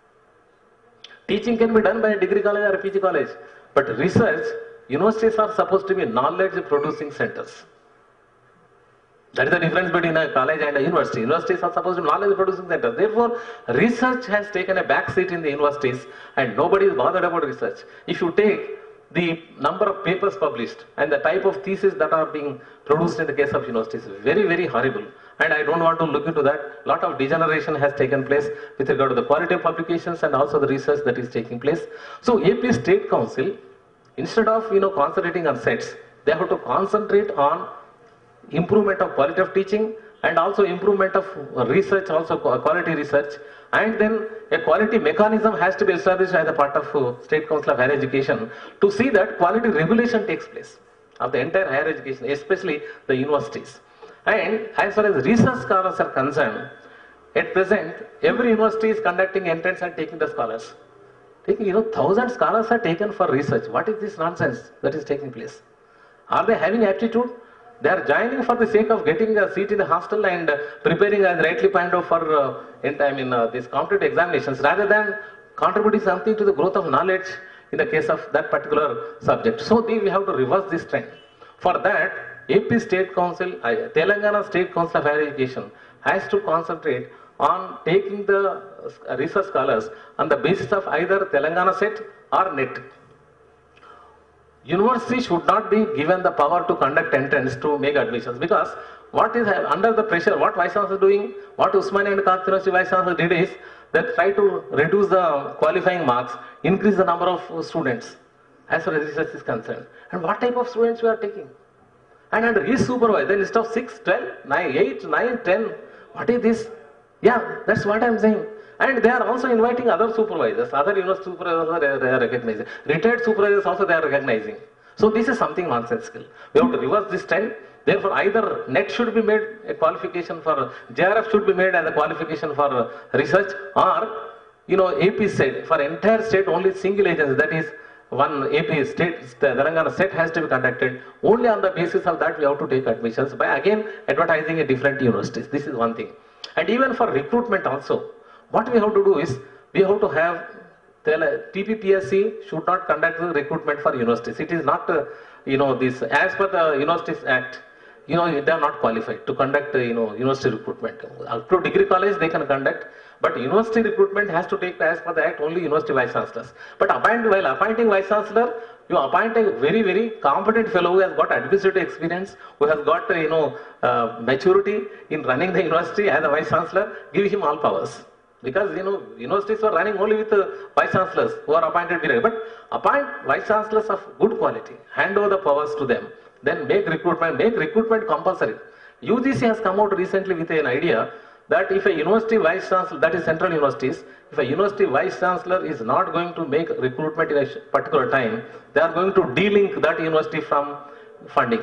Teaching can be done by a degree college or a P G college, but research, universities are supposed to be knowledge producing centers. That is the difference between a college and a university. Universities are supposed to be knowledge producing centers. Therefore, research has taken a back seat in the universities and nobody is bothered about research. If you take the number of papers published and the type of theses that are being produced in the case of universities, very, very horrible. And I don't want to look into that. A lot of degeneration has taken place with regard to the quality of publications and also the research that is taking place. So A P State Council, instead of, you know, concentrating on sets, they have to concentrate on improvement of quality of teaching and also improvement of research, also quality research. And then a quality mechanism has to be established as a part of uh, State Council of Higher Education to see that quality regulation takes place of the entire higher education, especially the universities. And as far as research scholars are concerned, at present, every university is conducting entrance and taking the scholars. Taking, you know, thousand scholars are taken for research. What is this nonsense that is taking place? Are they having aptitude? They are joining for the sake of getting a seat in the hostel and uh, preparing, as rightly pointed out, for uh, in time in uh, these competitive examinations, rather than contributing something to the growth of knowledge in the case of that particular subject. So we have to reverse this trend. For that, A P State Council, uh, Telangana State Council of Higher Education has to concentrate on taking the uh, research scholars on the basis of either Telangana set or NET. University should not be given the power to conduct entrance to make admissions, because what is under the pressure, what Vice Chancellor is doing, what Usmania and Khalid University Vice Chancellor did is that try to reduce the qualifying marks, increase the number of students as far as research is concerned. And what type of students we are taking? And under his supervisor, the list of six, twelve, nine, eight, nine, ten, what is this? Yeah, that's what I am saying. And they are also inviting other supervisors, other university supervisors they are, they are recognizing. Retired supervisors also they are recognizing. So this is something nonsensical. We have to reverse this trend. Therefore, either NET should be made a qualification for, J R F should be made as a qualification for research, or, you know, A P set, for entire state only single agency, that is one A P state, Telangana set has to be conducted. Only on the basis of that we have to take admissions by again advertising at different universities. This is one thing. And even for recruitment also, what we have to do is, we have to have, T P P S C should not conduct the recruitment for universities. It is not, uh, you know, this, as per the Universities Act, you know, they are not qualified to conduct, uh, you know, university recruitment. Up to degree college they can conduct, but university recruitment has to take, as per the Act, only university vice chancellors. But appoint, while appointing vice chancellor, you appoint a very, very competent fellow who has got administrative experience, who has got, uh, you know, uh, maturity in running the university as a vice chancellor, give him all powers. Because, you know, universities are running only with uh, vice chancellors who are appointed directly. But appoint vice chancellors of good quality, hand over the powers to them, then make recruitment, make recruitment compulsory. U G C has come out recently with an idea that if a university vice chancellor, that is central universities, if a university vice chancellor is not going to make recruitment in a particular time, they are going to delink that university from funding.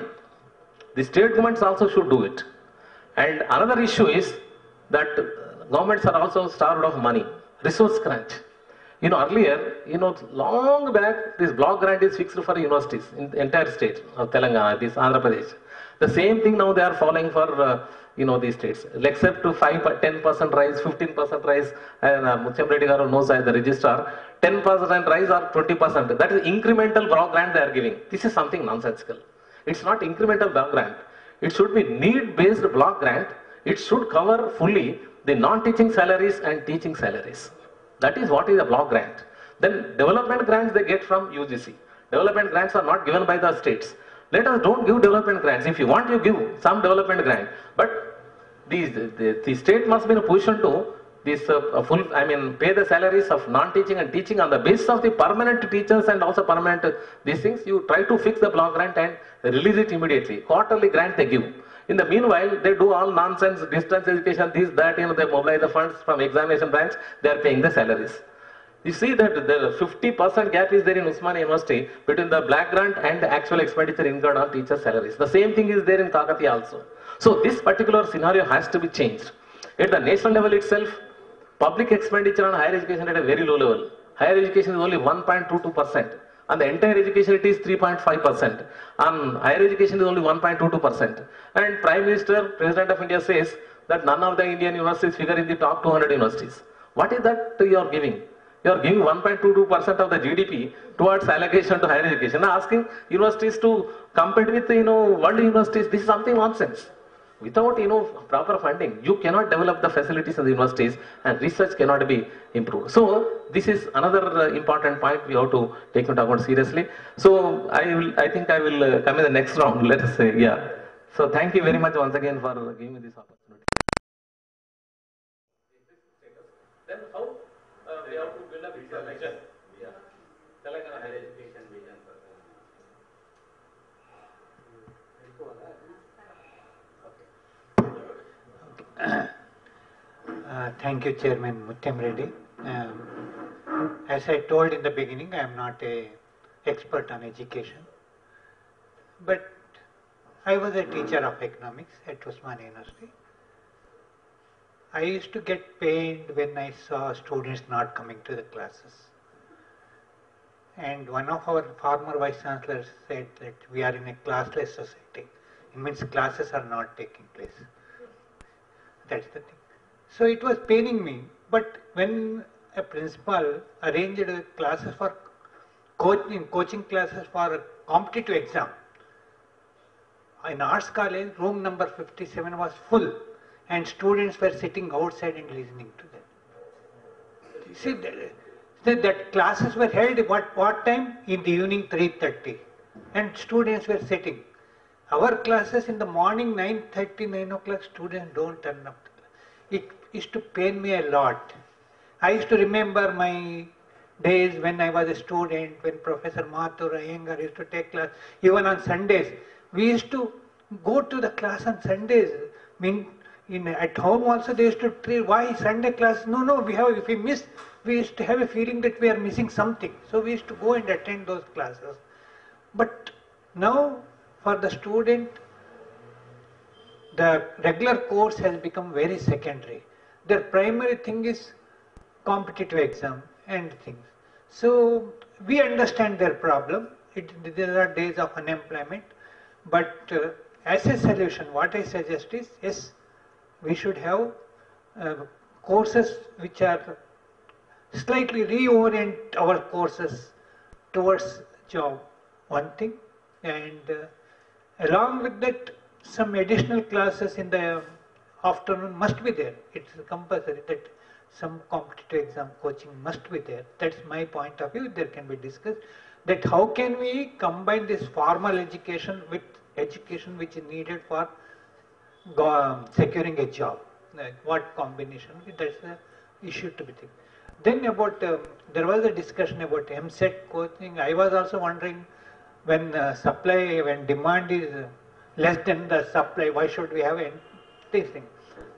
The state governments also should do it. And another issue is that governments are also starved of money, resource crunch. You know, earlier, you know, long back, this block grant is fixed for universities in the entire state of Telangana, this Andhra Pradesh. The same thing now they are following for, uh, you know, these states. Except to five, ten percent rise, fifteen percent rise, and uh, Mutyam Reddy Garu knows as the registrar, ten percent rise or twenty percent. That is incremental block grant they are giving. This is something nonsensical. It's not incremental block grant. It should be need-based block grant. It should cover fully the non-teaching salaries and teaching salaries. That is what is a block grant. Then development grants they get from U G C. Development grants are not given by the states. Let us don't give development grants. If you want, you give some development grant. But the, the, the state must be in a position to this uh, full, I mean, pay the salaries of non-teaching and teaching on the basis of the permanent teachers and also permanent uh, these things. You try to fix the block grant and release it immediately. Quarterly grant they give. In the meanwhile, they do all nonsense, distance education, this, that, you know, they mobilize the funds from examination branch, they are paying the salaries. You see that the fifty percent gap is there in Usmania University between the black grant and the actual expenditure incurred on teacher salaries. The same thing is there in Kakatiya also. So this particular scenario has to be changed. At the national level itself, public expenditure on higher education at a very low level. Higher education is only one point two two percent. On the entire education it is three point five percent. On higher education it is only one point two two percent. And Prime Minister, President of India says that none of the Indian universities figure in the top two hundred universities. What is that you are giving? You are giving one point two two percent of the G D P towards allocation to higher education, asking universities to compete with, you know, world universities. This is something nonsense. Without, you know, proper funding, you cannot develop the facilities in the universities and research cannot be improved. So this is another uh, important point we have to take into account seriously. So I will, I think I will uh, come in the next round, let us say, yeah. So thank you very much once again for giving me this opportunity. Then how uh, we have to build up this vision? Yeah. Telangana higher education vision. Uh, thank you, Chairman Mutyam Reddy. Um, as I told in the beginning, I am not a expert on education, but I was a teacher of economics at Usmania University. I used to get pained when I saw students not coming to the classes. And one of our former vice chancellors said that we are in a classless society. It means classes are not taking place. That's the thing. So it was paining me. But when a principal arranged classes for coaching, coaching classes for a competitive exam, in arts college, room number fifty-seven was full, and students were sitting outside and listening to them. You see, that, that classes were held at what, what time? In the evening, three thirty, and students were sitting. Our classes in the morning, nine thirty, nine o'clock, students don't turn up. It used to pain me a lot. I used to remember my days when I was a student, when Professor Mathur Iyengar used to take class, even on Sundays. We used to go to the class on Sundays. I mean, in, at home also they used to treat, why Sunday class? No, no, we have, if we miss, we used to have a feeling that we are missing something. So we used to go and attend those classes. But now, for the student, the regular course has become very secondary. Their primary thing is competitive exam and things. So we understand their problem. It, there are days of unemployment. But uh, as a solution, what I suggest is, yes, we should have uh, courses which are slightly reorient our courses towards job, one thing. And uh, along with that, some additional classes in the afternoon must be there. It's compulsory that some competitive exam coaching must be there. That's my point of view. There can be discussed that how can we combine this formal education with education which is needed for um, securing a job. Like what combination? That's the issue to be taken. Then about, um, there was a discussion about M SET coaching. I was also wondering, when uh, supply, when demand is uh, less than the supply, why should we have this thing?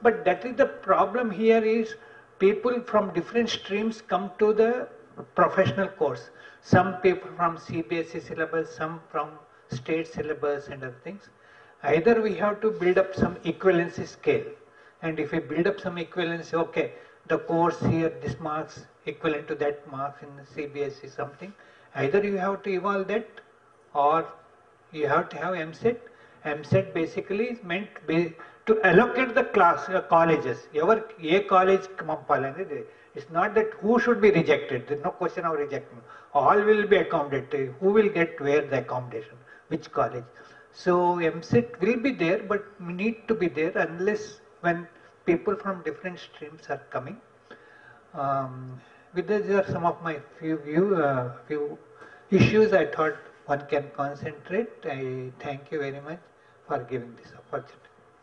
But that is the problem here is people from different streams come to the professional course. Some people from C B S E syllabus, some from state syllabus and other things. Either we have to build up some equivalency scale. And if we build up some equivalency, okay, the course here, this marks equivalent to that marks in the C B S E something. Either you have to evolve that or you have to have M set. M set basically is meant be to allocate the class, uh, colleges. Ever a college, it's not that who should be rejected. There's no question of rejection. All will be accommodated. Who will get where the accommodation? Which college? So M set will be there, but we need to be there unless when people from different streams are coming. Um, with this, these are some of my few view, uh, few issues I thought one can concentrate. I thank you very much for giving this opportunity.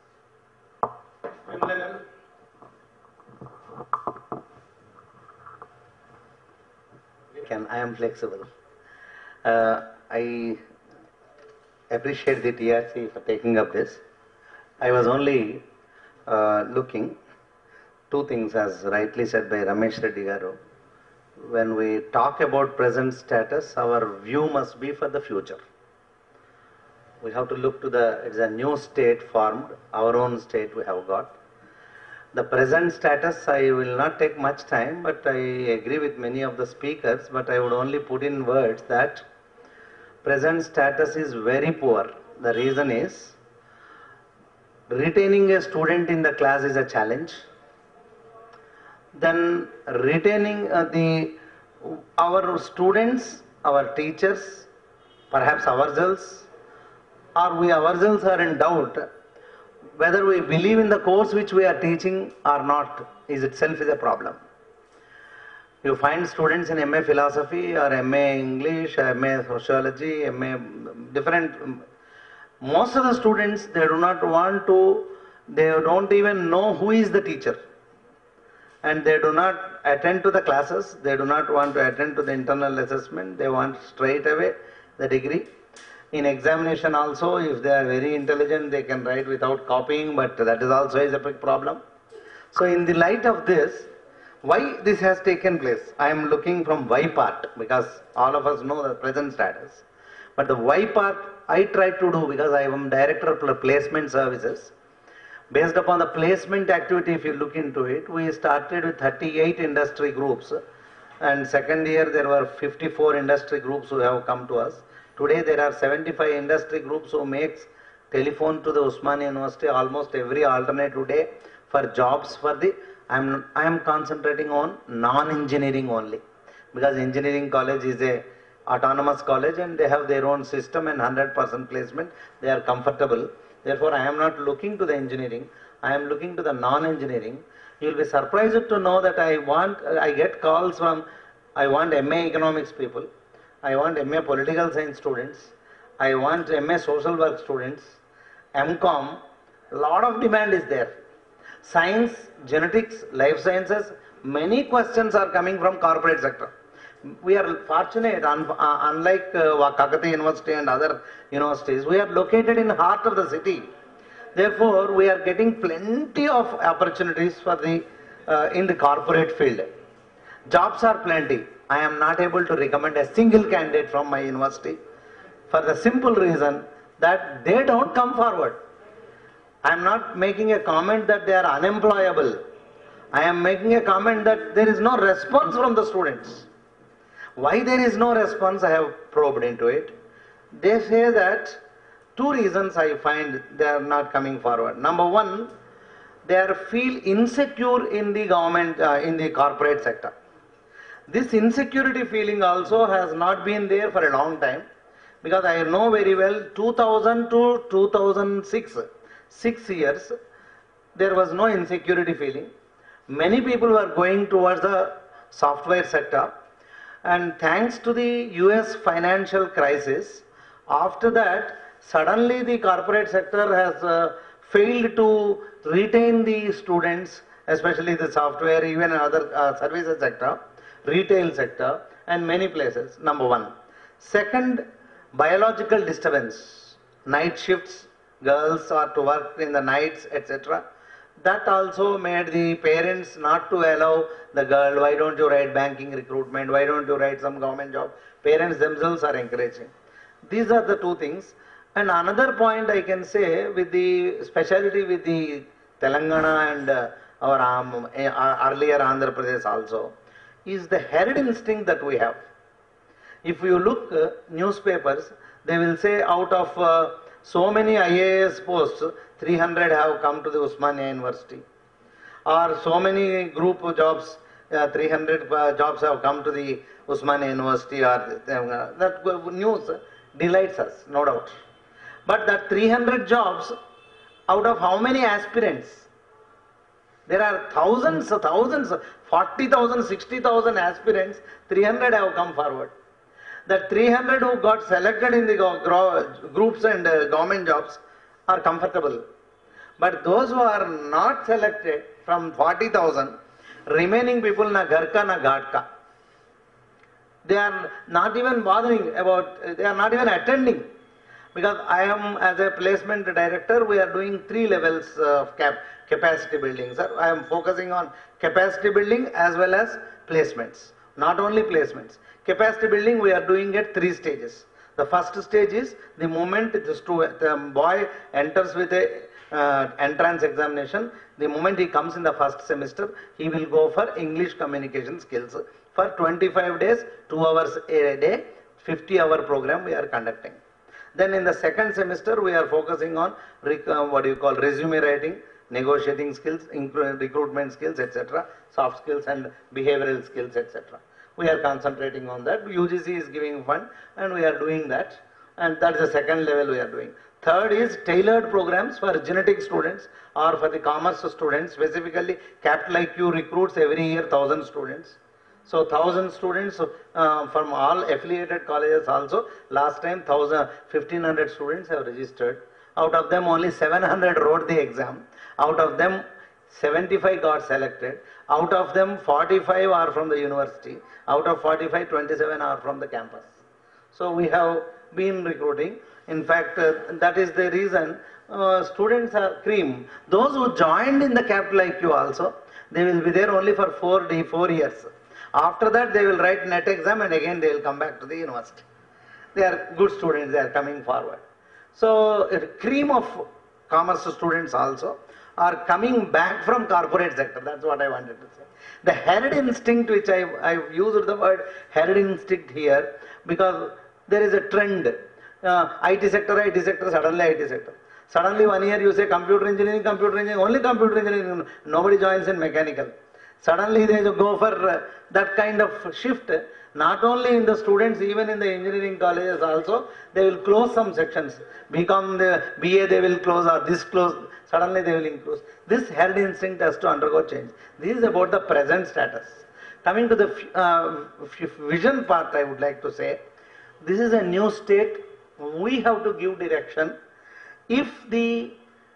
Can I am flexible. Uh, I appreciate the T R C for taking up this. I was only uh, looking two things, as rightly said by Ramesh Reddy Garu. When we talk about present status, our view must be for the future. We have to look to the, it's a new state formed, our own state we have got. The present status, I will not take much time, but I agree with many of the speakers, but I would only put in words that present status is very poor. The reason is, retaining a student in the class is a challenge. Then retaining uh, the our students, our teachers, perhaps ourselves, or we ourselves are in doubt whether we believe in the course which we are teaching or not is itself is a problem. You find students in M A Philosophy or M A English, M A Sociology, M A different. Most of the students, they do not want to, they don't even know who is the teacher. And they do not attend to the classes, they do not want to attend to the internal assessment, they want straight away the degree. In examination also, if they are very intelligent, they can write without copying, but that is also is a big problem. So in the light of this, why this has taken place? I am looking from why part, because all of us know the present status. But the why part I try to do, because I am Director of Placement Services. Based upon the placement activity, if you look into it, we started with thirty-eight industry groups. And second year there were fifty-four industry groups who have come to us. Today there are seventy-five industry groups who makes telephone to the Osmania University almost every alternative day for jobs for the, I am, I am concentrating on non-engineering only. Because engineering college is a autonomous college and they have their own system and one hundred percent placement. They are comfortable. Therefore, I am not looking to the engineering. I am looking to the non-engineering. You will be surprised to know that I want, I get calls from, I want M A Economics people. I want M A Political Science students. I want M A Social Work students. M Com. A lot of demand is there. Science, genetics, life sciences, many questions are coming from corporate sector. We are fortunate, un, uh, unlike uh, Kakatiya University and other universities, we are located in the heart of the city. Therefore, we are getting plenty of opportunities for the, uh, in the corporate field. Jobs are plenty. I am not able to recommend a single candidate from my university for the simple reason that they don't come forward. I am not making a comment that they are unemployable. I am making a comment that there is no response from the students. Why there is no response, I have probed into it. They say that two reasons I find they are not coming forward. Number one, they are feel insecure in the government, uh, in the corporate sector. This insecurity feeling also has not been there for a long time, because I know very well two thousand to two thousand six, six years, there was no insecurity feeling. Many people were going towards the software sector. And thanks to the U S financial crisis, after that, suddenly the corporate sector has uh, failed to retain the students, especially the software, even other uh, services sector, retail sector, and many places, number one. Second, biological disturbance. Night shifts, girls are to work in the nights, et cetera. that also made the parents not to allow the girl, why don't you write banking recruitment, why don't you write some government job? Parents themselves are encouraging. These are the two things. And another point I can say with the speciality with the Telangana and uh, our um, uh, earlier Andhra Pradesh also, is the herd instinct that we have. If you look uh, newspapers, they will say out of uh, so many I A S posts, three hundred have come to the Osmania University. Or so many group jobs, uh, three hundred uh, jobs have come to the Osmania University. Or uh, that news delights us, no doubt. But that three hundred jobs, out of how many aspirants? There are thousands, thousands, forty thousand, sixty thousand aspirants, three hundred have come forward. That three hundred who got selected in the groups and uh, government jobs are comfortable. But those who are not selected from forty thousand, remaining people na gharka na ghatka. They are not even bothering about, they are not even attending. Because I am, as a placement director, we are doing three levels of cap capacity building. Sir, I am focusing on capacity building as well as placements. Not only placements. Capacity building we are doing at three stages. The first stage is the moment the, student, the boy enters with a uh, entrance examination. The moment he comes in the first semester, he will go for English communication skills. For twenty-five days, two hours a day, fifty hour program we are conducting. Then in the second semester, we are focusing on uh, what do you call resume writing, negotiating skills, recruitment skills, et cetera, soft skills and behavioral skills, et cetera. We are concentrating on that. U G C is giving fund and we are doing that. And that's the second level we are doing. Third is tailored programs for genetic students or for the commerce students. Specifically, Capital I Q recruits every year one thousand students. So one thousand students uh, from all affiliated colleges also. Last time fifteen hundred students have registered. Out of them only seven hundred wrote the exam. Out of them seventy-five got selected. Out of them forty-five are from the university. Out of forty-five, twenty-seven are from the campus. So we have been recruiting. In fact, uh, that is the reason uh, students are cream. Those who joined in the Capital I Q also, they will be there only for four, day, four years. After that, they will write net exam and again they will come back to the university. They are good students, they are coming forward. So, a cream of commerce students also are coming back from corporate sector. That's what I wanted to say. The herd instinct, which I I've used the word herd instinct here, because there is a trend. Uh, I T sector, I T sector, suddenly I T sector. Suddenly one year you say computer engineering, computer engineering, only computer engineering, nobody joins in mechanical. Suddenly they go for uh, that kind of shift. Not only in the students, even in the engineering colleges also, they will close some sections. Become the B A they will close or this close, suddenly they will increase. This herd instinct has to undergo change. This is about the present status. Coming to the uh, vision part, I would like to say, this is a new state. We have to give direction. If the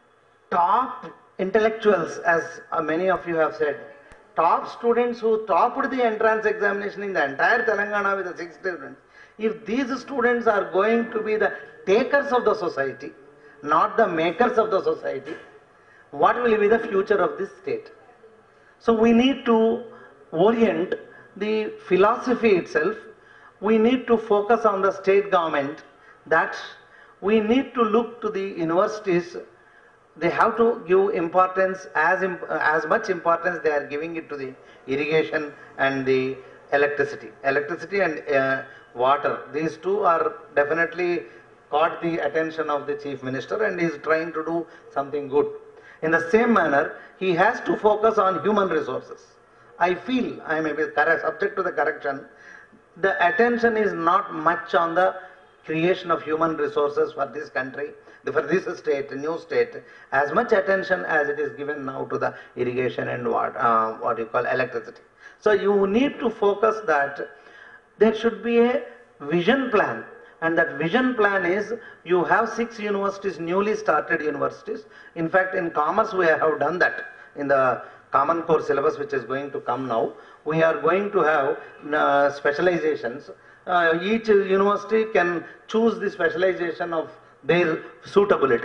top intellectuals, as uh, many of you have said, top students who topped the entrance examination in the entire Telangana with the six students, if these students are going to be the takers of the society, not the makers of the society, what will be the future of this state? So we need to orient the philosophy itself. We need to focus on the state government, that we need to look to the universities. They have to give importance, as, imp as much importance they are giving it to the irrigation and the electricity. Electricity and uh, water, these two are definitely caught the attention of the Chief Minister and he is trying to do something good. In the same manner, he has to focus on human resources. I feel, I may be subject to the correction, the attention is not much on the creation of human resources for this country, for this state, new state, as much attention as it is given now to the irrigation and what, uh, what you call electricity. So you need to focus that there should be a vision plan, and that vision plan is you have six universities, newly started universities. In fact, in commerce we have done that in the common core syllabus which is going to come now. We are going to have uh, specializations. Uh, each university can choose the specialization of their suitability.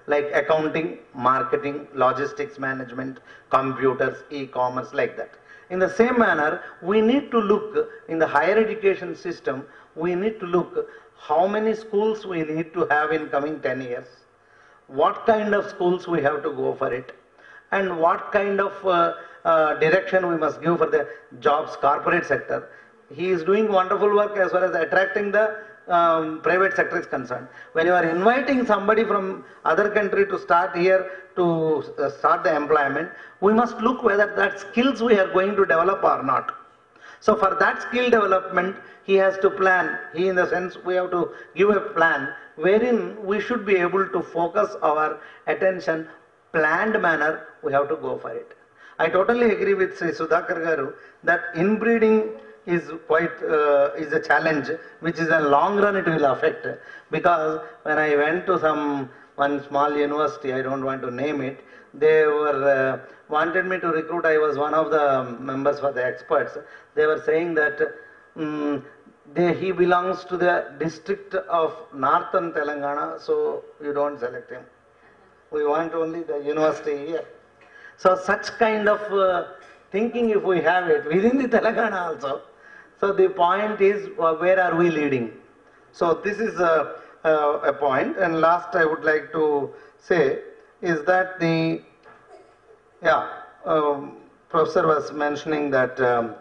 like accounting, marketing, logistics management, computers, e-commerce, like that. In the same manner, we need to look in the higher education system, we need to look how many schools we need to have in coming ten years, what kind of schools we have to go for it, and what kind of uh, uh, direction we must give for the jobs corporate sector. He is doing wonderful work as far as attracting the um, private sector is concerned. When you are inviting somebody from other country to start here to uh, start the employment, we must look whether that skills we are going to develop or not. So for that skill development, he has to plan. He, in the sense, we have to give a plan wherein we should be able to focus our attention, planned manner, we have to go for it. I totally agree with Sri Sudhakar Garu that inbreeding is quite uh, is a challenge, which is a long run it will affect, because when I went to some one small university, I don't want to name it, they were uh, wanted me to recruit. I was one of the members for the experts. They were saying that um, they, he belongs to the district of Northern Telangana, so you don't select him. We want only the university here. So such kind of uh, thinking, if we have it within the Telangana also, so the point is, uh, where are we leading? So this is a, a, a point. And last I would like to say is that the, yeah, um, professor was mentioning that um,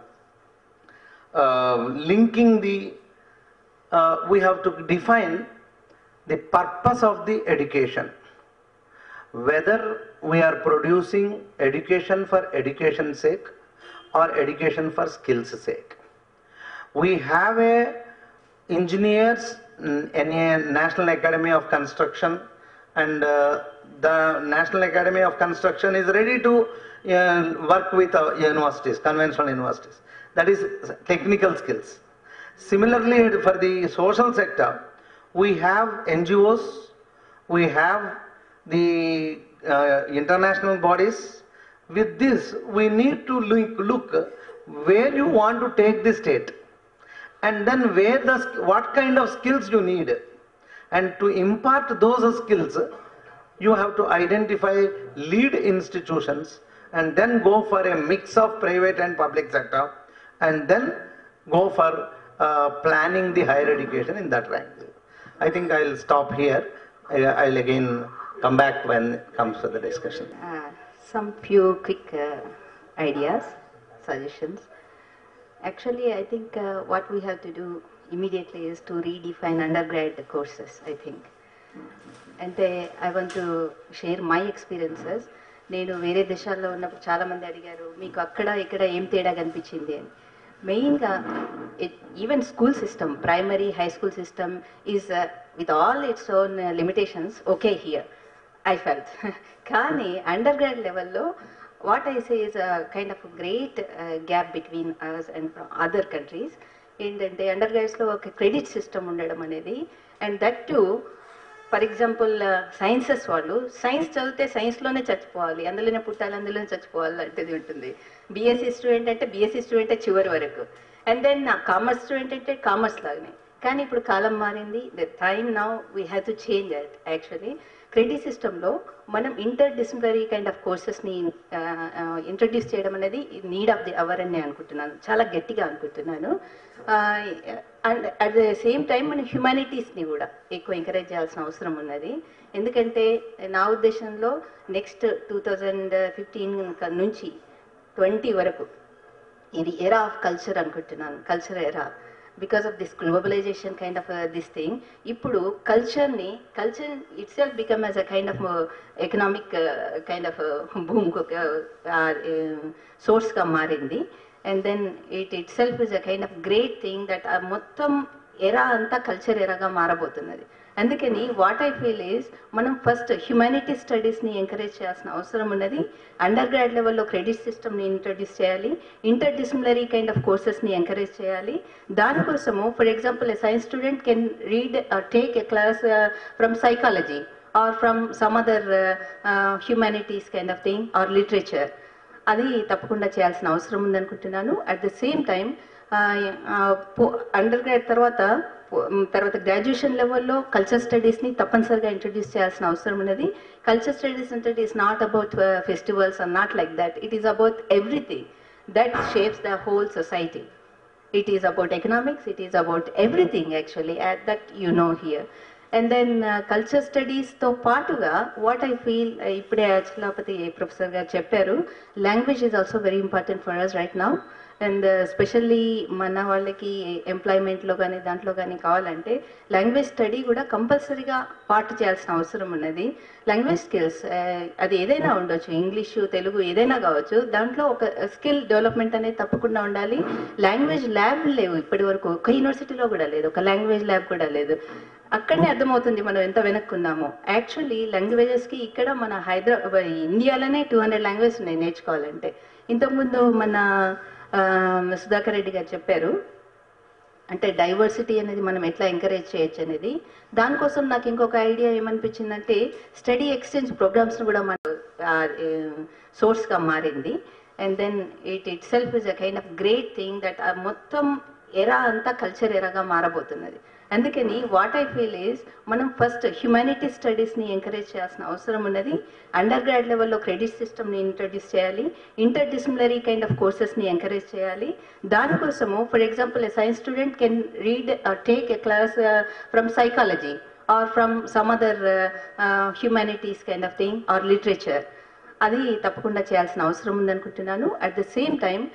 uh, linking the, uh, we have to define the purpose of the education. Whether we are producing education for education's sake or education for skills' sake. We have a engineers in a National Academy of Construction, and uh, the National Academy of Construction is ready to uh, work with uh, universities, conventional universities. That is technical skills. Similarly, for the social sector, we have N G Os, we have the uh, international bodies. With this, we need to look, look where you want to take the state, and then where the, what kind of skills you need, and to impart those skills, you have to identify lead institutions, and then go for a mix of private and public sector, and then go for uh, planning the higher education in that rank. I think I'll stop here. I'll again come back when it comes to the discussion. Uh, some few quick uh, ideas, suggestions. Actually, I think uh, what we have to do immediately is to redefine undergrad courses, I think. And they, I want to share my experiences. నేను వేరే దేశాల్లో ఉన్నప్పుడు చాలామంది అడిగారు మీకు అక్కడ ఇక్కడ ఏం తేడా కనిపించింది అని. మెయిన్గా even school system, primary high school system is with all its own limitations okay here I felt. కానీ అండర్ గ్రాడ్ లెవెల్లో what I say is a kind of a great uh, gap between us and other countries. ఏంటంటే అండర్ గ్రాడ్స్లో ఒక credit system ఉండడం అనేది, and that to for example sciences వాళ్ళు science చదివితే సైన్స్లోనే చచ్చిపోవాలి, అందులోనే పుట్టాలి, అందులోనే చచ్చిపోవాలి లాంటిది ఉంటుంది. బీఎస్సీ స్టూడెంట్ అంటే బీఎస్సీ స్టూడెంటే చివరి వరకు, అండ్ దెన్ కామర్స్ స్టూడెంట్ అంటే కామర్స్ లాగానే. కానీ ఇప్పుడు కాలం మారింది, the time now we have to change that. Actually credit సిస్టంలో మనం ఇంటర్ డిసిప్లినరీ కైండ్ ఆఫ్ కోర్సెస్ని ఇంట్రడ్యూస్ చేయడం అనేది నీడ్ ఆఫ్ ది అవర్ అని నేను అనుకుంటున్నాను, చాలా గట్టిగా అనుకుంటున్నాను. And at the same time మనం హ్యుమానిటీస్ని కూడా ఎక్కువ ఎంకరేజ్ చేయాల్సిన అవసరం ఉన్నది. ఎందుకంటే నా ఉద్దేశంలో నెక్స్ట్ టూ థౌజండ్ ఫిఫ్టీన్ నుంచి ట్వంటీ వరకు ఇది ఎరా ఆఫ్ కల్చర్ అనుకుంటున్నాను, culture era. Because of this globalization kind of this thing, ఇప్పుడు కల్చర్ని culture itself become as a kind of economic kind of boom సోర్స్గా మారింది. And then it itself is a kind of great thing that మొత్తం era అంతా culture ఎరాగా మారబోతున్నది. అందుకని what I feel is మనం ఫస్ట్ హ్యుమానిటీ స్టడీస్ని encourage చేయాల్సిన అవసరం ఉన్నది. అండర్ గ్రాడ్ లెవెల్లో క్రెడిట్ సిస్టమ్ని ఇంట్రడ్యూస్ చేయాలి, ఇంటర్ డిసిప్లినరీ కైండ్ ఆఫ్ కోర్సెస్ని ఎంకరేజ్ చేయాలి. దానికోసము for example a science student can read take a class from psychology or from some other humanities kind of thing or literature. అది తప్పకుండా చేయాల్సిన అవసరం ఉందనుకుంటున్నాను. At the same time undergrad తర్వాత తర్వాత గ్రాడ్యుయేషన్ లెవెల్లో కల్చర్ స్టడీస్ని తప్పనిసరిగా ఇంట్రడ్యూస్ చేయాల్సిన అవసరం ఉన్నది. కల్చర్ స్టడీస్ అంటే it is not about festivals or not like that. It is about everything that shapes the whole society. It is about economics, it is about everything actually, uh, that you know here. And then uh, culture studies తో పాటుగా what I feel ఇప్పుడే Achalapathi professor garu చెప్పారు, language is also very important for us right now. And specially మన వాళ్ళకి ఎంప్లాయ్మెంట్లో కానీ దాంట్లో కానీ కావాలంటే లాంగ్వేజ్ స్టడీ కూడా కంపల్సరీగా పార్ట్ చేయాల్సిన అవసరం ఉన్నది. లాంగ్వేజ్ స్కిల్స్ అది ఏదైనా ఉండొచ్చు, ఇంగ్లీషు తెలుగు ఏదైనా కావచ్చు, దాంట్లో ఒక స్కిల్ డెవలప్మెంట్ అనేది తప్పకుండా ఉండాలి. లాంగ్వేజ్ ల్యాబ్ లేవు ఇప్పటి వరకు, ఒక యూనివర్సిటీలో కూడా లేదు, ఒక లాంగ్వేజ్ ల్యాబ్ కూడా లేదు. అక్కడనే అర్థమవుతుంది మనం ఎంత వెనక్కున్నామో. యాక్చువల్లీ లాంగ్వేజెస్కి ఇక్కడ మన హైదరాబాద్ ఇండియాలోనే టూ హండ్రెడ్ లాంగ్వేజ్ ఉన్నాయి నేర్చుకోవాలంటే. ఇంతకుముందు మన సుధాకర్ రెడ్డి గారు చెప్పారు, అంటే డైవర్సిటీ అనేది మనం ఎట్లా ఎంకరేజ్ చేయొచ్చు అనేది. దానికోసం నాకు ఇంకొక ఐడియా ఏమనిపించిందంటే స్టడీ ఎక్స్చేంజ్ ప్రోగ్రామ్స్ను కూడా మన సోర్స్గా మారింది. And then it itself is a kind of great thing that మొత్తం ఎరా అంతా కల్చర్ ఎరాగా మారబోతున్నది. అందుకని వాట్ ఐ ఫీల్ ఈజ్ మనం ఫస్ట్ హ్యుమానిటీ స్టడీస్ని ఎంకరేజ్ చేయాల్సిన అవసరం ఉన్నది. అండర్ గ్రాడ్ లెవెల్లో క్రెడిట్ సిస్టమ్ని ఇంట్రడ్యూస్ చేయాలి, ఇంటర్ డిసిప్లినరీ కైండ్ ఆఫ్ కోర్సెస్ని ఎంకరేజ్ చేయాలి. దానికోసము for example a science student can read take a class from psychology or from some other humanities kind of thing or literature. అది తప్పకుండా చేయాల్సిన అవసరం ఉందనుకుంటున్నాను. At the same time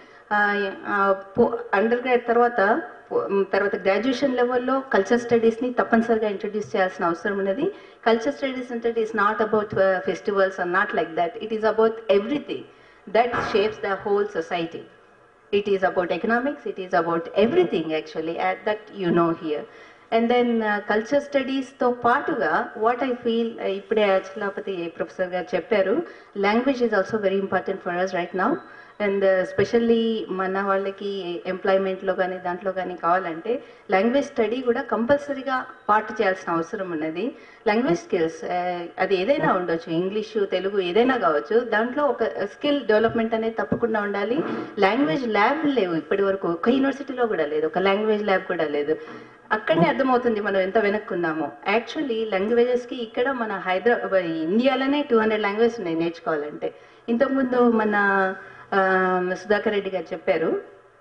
undergrad తర్వాత తర్వాత గ్రాడ్యుయేషన్ లెవెల్లో కల్చర్ స్టడీస్ని తప్పనిసరిగా ఇంట్రడ్యూస్ చేయాల్సిన అవసరం ఉన్నది. కల్చర్ స్టడీస్ అంటే it is not about festivals or not like that. It is about everything that shapes the whole society. It is about economics, it is about everything actually, that you know here. And then culture స్టడీస్తో పాటుగా what I feel ఇప్పుడే Achalapathi professor garu చెప్పారు, language is also very important for us right now. And specially మన వాళ్ళకి ఎంప్లాయ్మెంట్లో కానీ దాంట్లో కానీ కావాలంటే లాంగ్వేజ్ స్టడీ కూడా కంపల్సరీగా పార్ట్ చేయాల్సిన అవసరం ఉన్నది. లాంగ్వేజ్ స్కిల్స్ అది ఏదైనా ఉండొచ్చు, ఇంగ్లీషు తెలుగు ఏదైనా కావచ్చు, దాంట్లో ఒక స్కిల్ డెవలప్మెంట్ అనేది తప్పకుండా ఉండాలి. లాంగ్వేజ్ ల్యాబ్ లేవు ఇప్పటి వరకు, ఒక యూనివర్సిటీలో కూడా లేదు, ఒక లాంగ్వేజ్ ల్యాబ్ కూడా లేదు. అక్కడనే అర్థమవుతుంది మనం ఎంత వెనక్కున్నామో. యాక్చువల్లీ లాంగ్వేజెస్కి ఇక్కడ మన హైదరాబాద్ ఇండియాలోనే టూ హండ్రెడ్ లాంగ్వేజ్ ఉన్నాయి నేర్చుకోవాలంటే. ఇంతకుముందు మన సుధాకర్ రెడ్డి గారు చెప్పారు,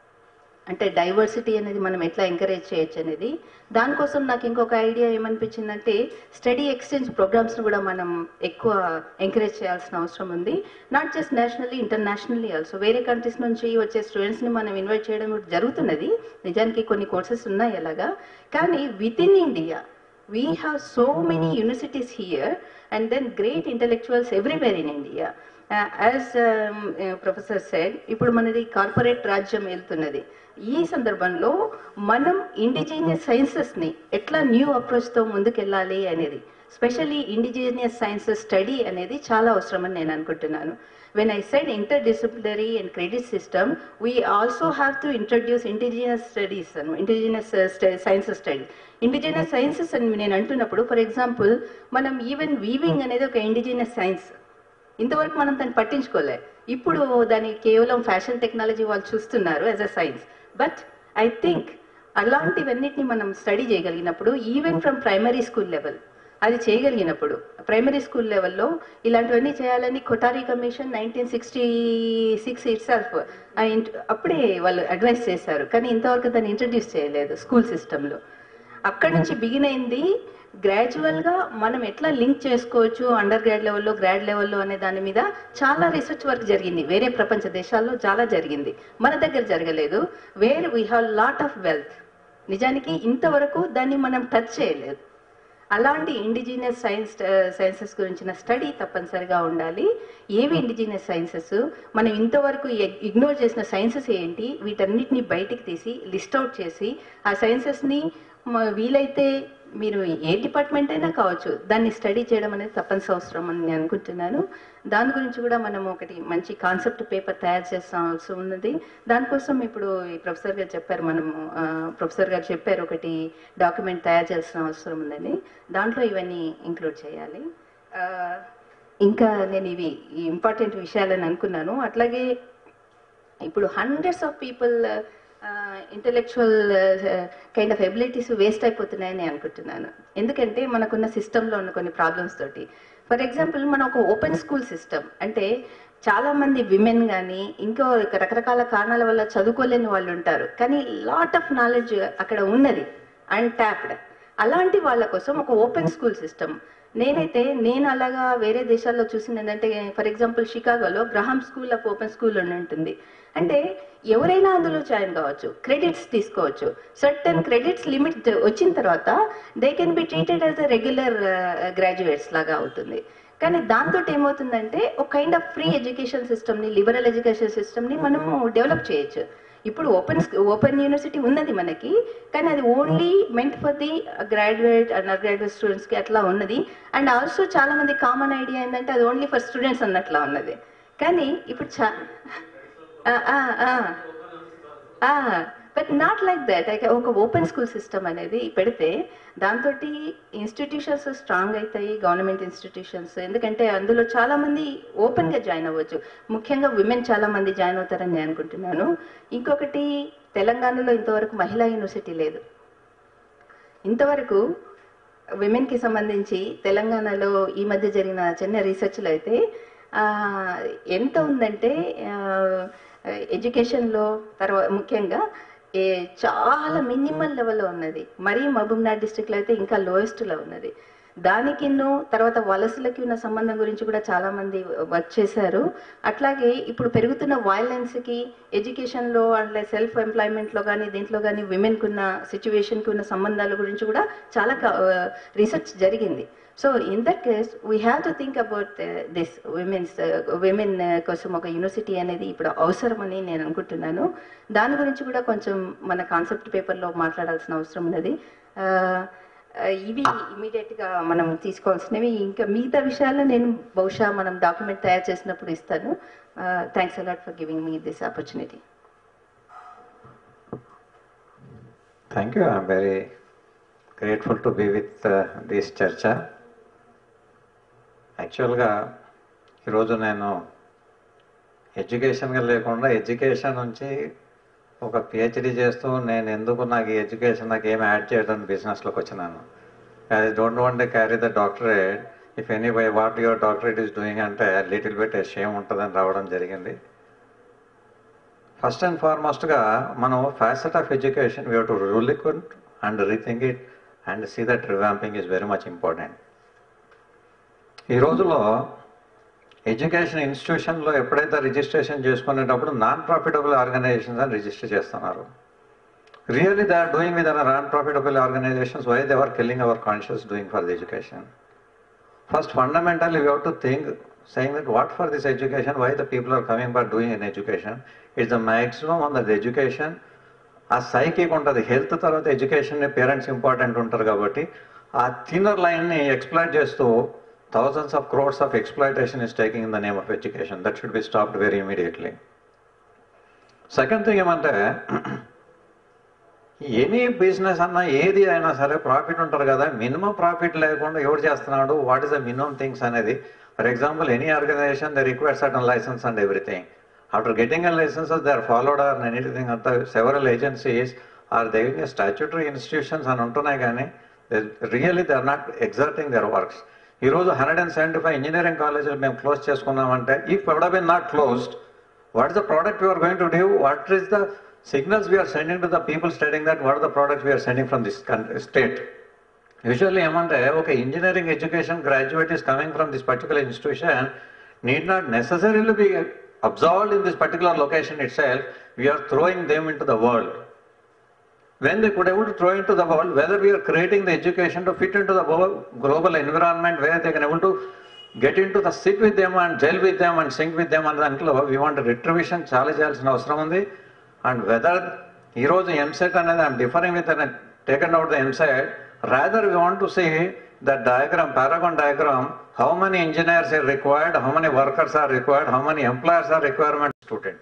అంటే డైవర్సిటీ అనేది మనం ఎట్లా ఎంకరేజ్ చేయొచ్చు అనేది. దానికోసం నాకు ఇంకొక ఐడియా ఏమనిపించిందంటే స్టడీ ఎక్స్చేంజ్ ప్రోగ్రామ్స్ను కూడా మనం ఎక్కువ ఎంకరేజ్ చేయాల్సిన అవసరం ఉంది. Not just nationally, internationally also. వేరే కంట్రీస్ నుంచి వచ్చే స్టూడెంట్స్ని మనం ఇన్వైట్ చేయడం జరుగుతున్నది. నిజానికి కొన్ని కోర్సెస్ ఉన్నాయి అలాగా. కానీ with in India we have so many universities here and then great intellectuals everywhere in India. As professor said, ఇప్పుడు మనది కార్పొరేట్ రాజ్యం వెళ్తున్నది. ఈ సందర్భంలో మనం ఇండిజినియస్ సైన్సెస్ని ఎట్లా న్యూ అప్రోచ్తో ముందుకెళ్ళాలి అనేది, స్పెషల్లీ ఇండిజినియస్ సైన్సెస్ స్టడీ అనేది చాలా అవసరమని నేను అనుకుంటున్నాను. When I said interdisciplinary and credit system, we also have to introduce indigenous studies, indigenous uh, st sciences studies. Indigenous sciences అని నేను అంటున్నప్పుడు, ఫర్ ఎగ్జాంపుల్ మనం ఈవెన్ వీవింగ్ అనేది ఒక ఇండిజినియస్ సైన్స్. ఇంతవరకు మనం దాన్ని పట్టించుకోలే. ఇప్పుడు దాన్ని కేవలం ఫ్యాషన్ టెక్నాలజీ వాళ్ళు చూస్తున్నారు as a science. But I think అలాంటివన్నిటిని మనం స్టడీ చేయగలిగినప్పుడు, even from primary school level అది చేయగలిగినప్పుడు, ప్రైమరీ స్కూల్ లెవెల్లో ఇలాంటివన్నీ చేయాలని Kothari commission nineteen sixty six itself అప్పుడే వాళ్ళు అడ్వైస్ చేశారు. కానీ ఇంతవరకు దాన్ని ఇంట్రడ్యూస్ చేయలేదు స్కూల్ సిస్టంలో. అక్కడి నుంచి బిగిన్ అయింది. గ్రాడ్యువల్గా మనం ఎట్లా లింక్ చేసుకోవచ్చు అండర్ గ్రాడ్ లెవెల్లో, గ్రాడ్ లెవెల్లో అనే దాని మీద చాలా రీసెర్చ్ వర్క్ జరిగింది. వేరే ప్రపంచ దేశాల్లో చాలా జరిగింది, మన దగ్గర జరగలేదు. Where we have lot of wealth. నిజానికి ఇంతవరకు దాన్ని మనం టచ్ చేయలేదు. అలాంటి ఇండిజినియస్ సైన్స్ సైన్సెస్ గురించిన స్టడీ తప్పనిసరిగా ఉండాలి. ఏవి ఇండిజినియస్ సైన్సెస్, మనం ఇంతవరకు ఇగ్నోర్ చేసిన సైన్సెస్ ఏంటి, వీటన్నిటిని బయటికి తీసి లిస్ట్ అవుట్ చేసి ఆ సైన్సెస్ని వీలైతే మీరు ఏ డిపార్ట్మెంట్ అయినా కావచ్చు దాన్ని స్టడీ చేయడం అనేది తప్పనిసరి అవసరం అని నేను అనుకుంటున్నాను. దాని గురించి కూడా మనం ఒకటి మంచి కాన్సెప్ట్ పేపర్ తయారు చేస్తాం అవసరం ఉన్నది. దానికోసం ఇప్పుడు ఈ ప్రొఫెసర్ గారు చెప్పారు, మనము ప్రొఫెసర్ గారు చెప్పారు ఒకటి డాక్యుమెంట్ తయారు చేయాల్సిన అవసరం ఉందని. దాంట్లో ఇవన్నీ ఇంక్లూడ్ చేయాలి. ఇంకా నేను ఇవి ఇంపార్టెంట్ విషయాలని అనుకున్నాను. అట్లాగే ఇప్పుడు hundreds of people intellectual kind of abilities waste అయిపోతున్నాయని అనుకుంటున్నాను. ఎందుకంటే మనకున్న సిస్టంలో ఉన్న కొన్ని ప్రాబ్లమ్స్ తోటి. ఫర్ ఎగ్జాంపుల్ మనం ఒక ఓపెన్ స్కూల్ సిస్టమ్ అంటే చాలా మంది విమెన్ కానీ ఇంకో రకరకాల కారణాల వల్ల చదువుకోలేని వాళ్ళు ఉంటారు, కానీ లాట్ ఆఫ్ నాలెడ్జ్ అక్కడ ఉన్నది అన్ట్యాప్డ్. అలాంటి వాళ్ళ కోసం ఒక ఓపెన్ స్కూల్ సిస్టమ్. నేనైతే నేను అలాగా వేరే దేశాల్లో చూసింది ఏంటంటే, ఫర్ ఎగ్జాంపుల్ షికాగోలో Graham school of open school అని ఉంటుంది. అంటే ఎవరైనా అందులో జాయిన్ కావచ్చు, క్రెడిట్స్ తీసుకోవచ్చు. సర్టన్ క్రెడిట్స్ లిమిట్ వచ్చిన తర్వాత they can be treated as a regular graduates లాగా అవుతుంది. కానీ దాంతో ఏమవుతుందంటే ఒక కైండ్ ఆఫ్ ఫ్రీ ఎడ్యుకేషన్ సిస్టమ్ని, లిబరల్ ఎడ్యుకేషన్ సిస్టమ్ని మనము డెవలప్ చేయొచ్చు. ఇప్పుడు ఓపెన్ ఓపెన్ యూనివర్సిటీ ఉన్నది మనకి, కానీ అది only meant for the graduate and undergraduate స్టూడెంట్స్కి అట్లా ఉన్నది. అండ్ ఆల్సో చాలా మంది కామన్ ఐడియా ఏంటంటే అది ఓన్లీ ఫర్ స్టూడెంట్స్ అన్నట్లా ఉన్నది. కానీ ఇప్పుడు చా బట్ నాట్ లైక్ దట్. ఒక ఓపెన్ స్కూల్ సిస్టమ్ అనేది పెడితే దాంతో ఇన్స్టిట్యూషన్స్ స్ట్రాంగ్ అవుతాయి, గవర్నమెంట్ ఇన్స్టిట్యూషన్స్. ఎందుకంటే అందులో చాలా మంది ఓపెన్గా జాయిన్ అవ్వచ్చు, ముఖ్యంగా విమెన్ చాలా మంది జాయిన్ అవుతారని నేను అనుకుంటున్నాను. ఇంకొకటి, తెలంగాణలో ఇంతవరకు మహిళా యూనివర్సిటీ లేదు. ఇంతవరకు విమెన్కి సంబంధించి తెలంగాణలో ఈ మధ్య జరిగిన చిన్న రీసెర్చ్లో అయితే ఎంత ఉందంటే ఎడ్యుకేషన్లో తర్వాత ముఖ్యంగా ఏ చాలా మినిమల్ లెవెల్లో ఉన్నది. మరీ మహబూబ్నగర్ డిస్ట్రిక్ట్లో అయితే ఇంకా లోయెస్ట్లో ఉన్నది. దానికిన్ను తర్వాత వలసలకి ఉన్న సంబంధం గురించి కూడా చాలామంది వర్క్ చేశారు. అట్లాగే ఇప్పుడు పెరుగుతున్న వైలెన్స్కి ఎడ్యుకేషన్లో అంటే సెల్ఫ్ ఎంప్లాయ్మెంట్లో కానీ దీంట్లో కానీ విమెన్కి ఉన్న సిచ్యువేషన్కి ఉన్న సంబంధాల గురించి కూడా చాలా రీసెర్చ్ జరిగింది. So in that case we have to think about this women's women కోసం ఒక యూనివర్సిటీ అనేది ఇప్పుడు అవసరమని నేను అనుకుంటున్నాను. దాని గురించి కూడా కొంచెం మన కాన్సెప్ట్ పేపర్లో మాట్లాడాల్సిన అవసరం ఉన్నది. ఇవి ఇమీడియట్గా మనం తీసుకోవాల్సినవి. ఇంకా మిగతా విషయాల్లో నేను బహుశా మనం డాక్యుమెంట్ తయారు చేసినప్పుడు ఇస్తాను. Thanks a lot for giving me this opportunity. Thank you. I'm very grateful to be with this చర్చ. యాక్చువల్గా ఈరోజు నేను ఎడ్యుకేషన్గా లేకుండా ఎడ్యుకేషన్ నుంచి ఒక పిహెచ్డి చేస్తూ నేను ఎందుకు నాకు ఈ ఎడ్యుకేషన్ నాకు ఏమి యాడ్ చేయడం బిజినెస్లోకి వచ్చినాను. I don't want to carry the doctorate if any by what your doctorate is doing అంటే లిటిల్ బిట్ షేమ్ ఉంటుందని రావడం జరిగింది. ఫస్ట్ అండ్ ఫార్మోస్ట్గా మనం facet of education we have to rule it and rethink it and see that revamping is very much important. ఈ రోజులో education ఇన్స్టిట్యూషన్లో ఎప్పుడైతే రిజిస్ట్రేషన్ చేసుకునేటప్పుడు నాన్ ప్రాఫిటబుల్ ఆర్గనైజేషన్స్ అని రిజిస్టర్ చేస్తున్నారు. Really they are doing with non profitable organisations why they are killing our conscious doing for the education. First fundamentally we have to think saying that what for this education, why the people are coming for doing in education, is the maximum on the education. ఆ psychic ఉంటుంది, health తర్వాత education parents important ఉంటారు కాబట్టి ఆ thinner లైన్ని exploit చేస్తూ thousands of crores of exploitation is taking in the name of education. That should be stopped very immediately. Second thing ఏమంటే any business అన్నా ఏది అయినా సరే ప్రాఫిట్ ఉంటారు కదా, మినిమం ప్రాఫిట్ లేకుండా ఎవరు చేస్తున్నాడు, what is the minimum things అనేది. For example any organisation they require certain license and everything. After getting a licenses they are followed or anything అంతా several agencies are they a statutory institutions అని ఉంటున్నాయి కానీ really they are not exerting their works. ఈరోజు hundred and seventy five engineering కాలేజీలు మేము close చేసుకున్నామంటే if would have been not closed what is the product you are going to give, what is the signals we are sending to the people studying that what the products we are sending from this state. Usually ఏమంటే ఒక engineering education graduate is coming from this particular institution need not necessarily B observed in this particular location itself, we are throwing them into the world. When they could able to throw into the world, whether we are creating the education to fit into the global environment where they can able to get into the sit with them and gel with them and sync with them and until we want a retribution challenge చేయాల్సిన అవసరం ఉంది. And whether ఈరోజు ఎంసెట్ అనేది I'm differing with and taken out the EAMCET, rather we want to see that diagram, paragon diagram, how many engineers are required, how many workers are required, how many employers are requirement student.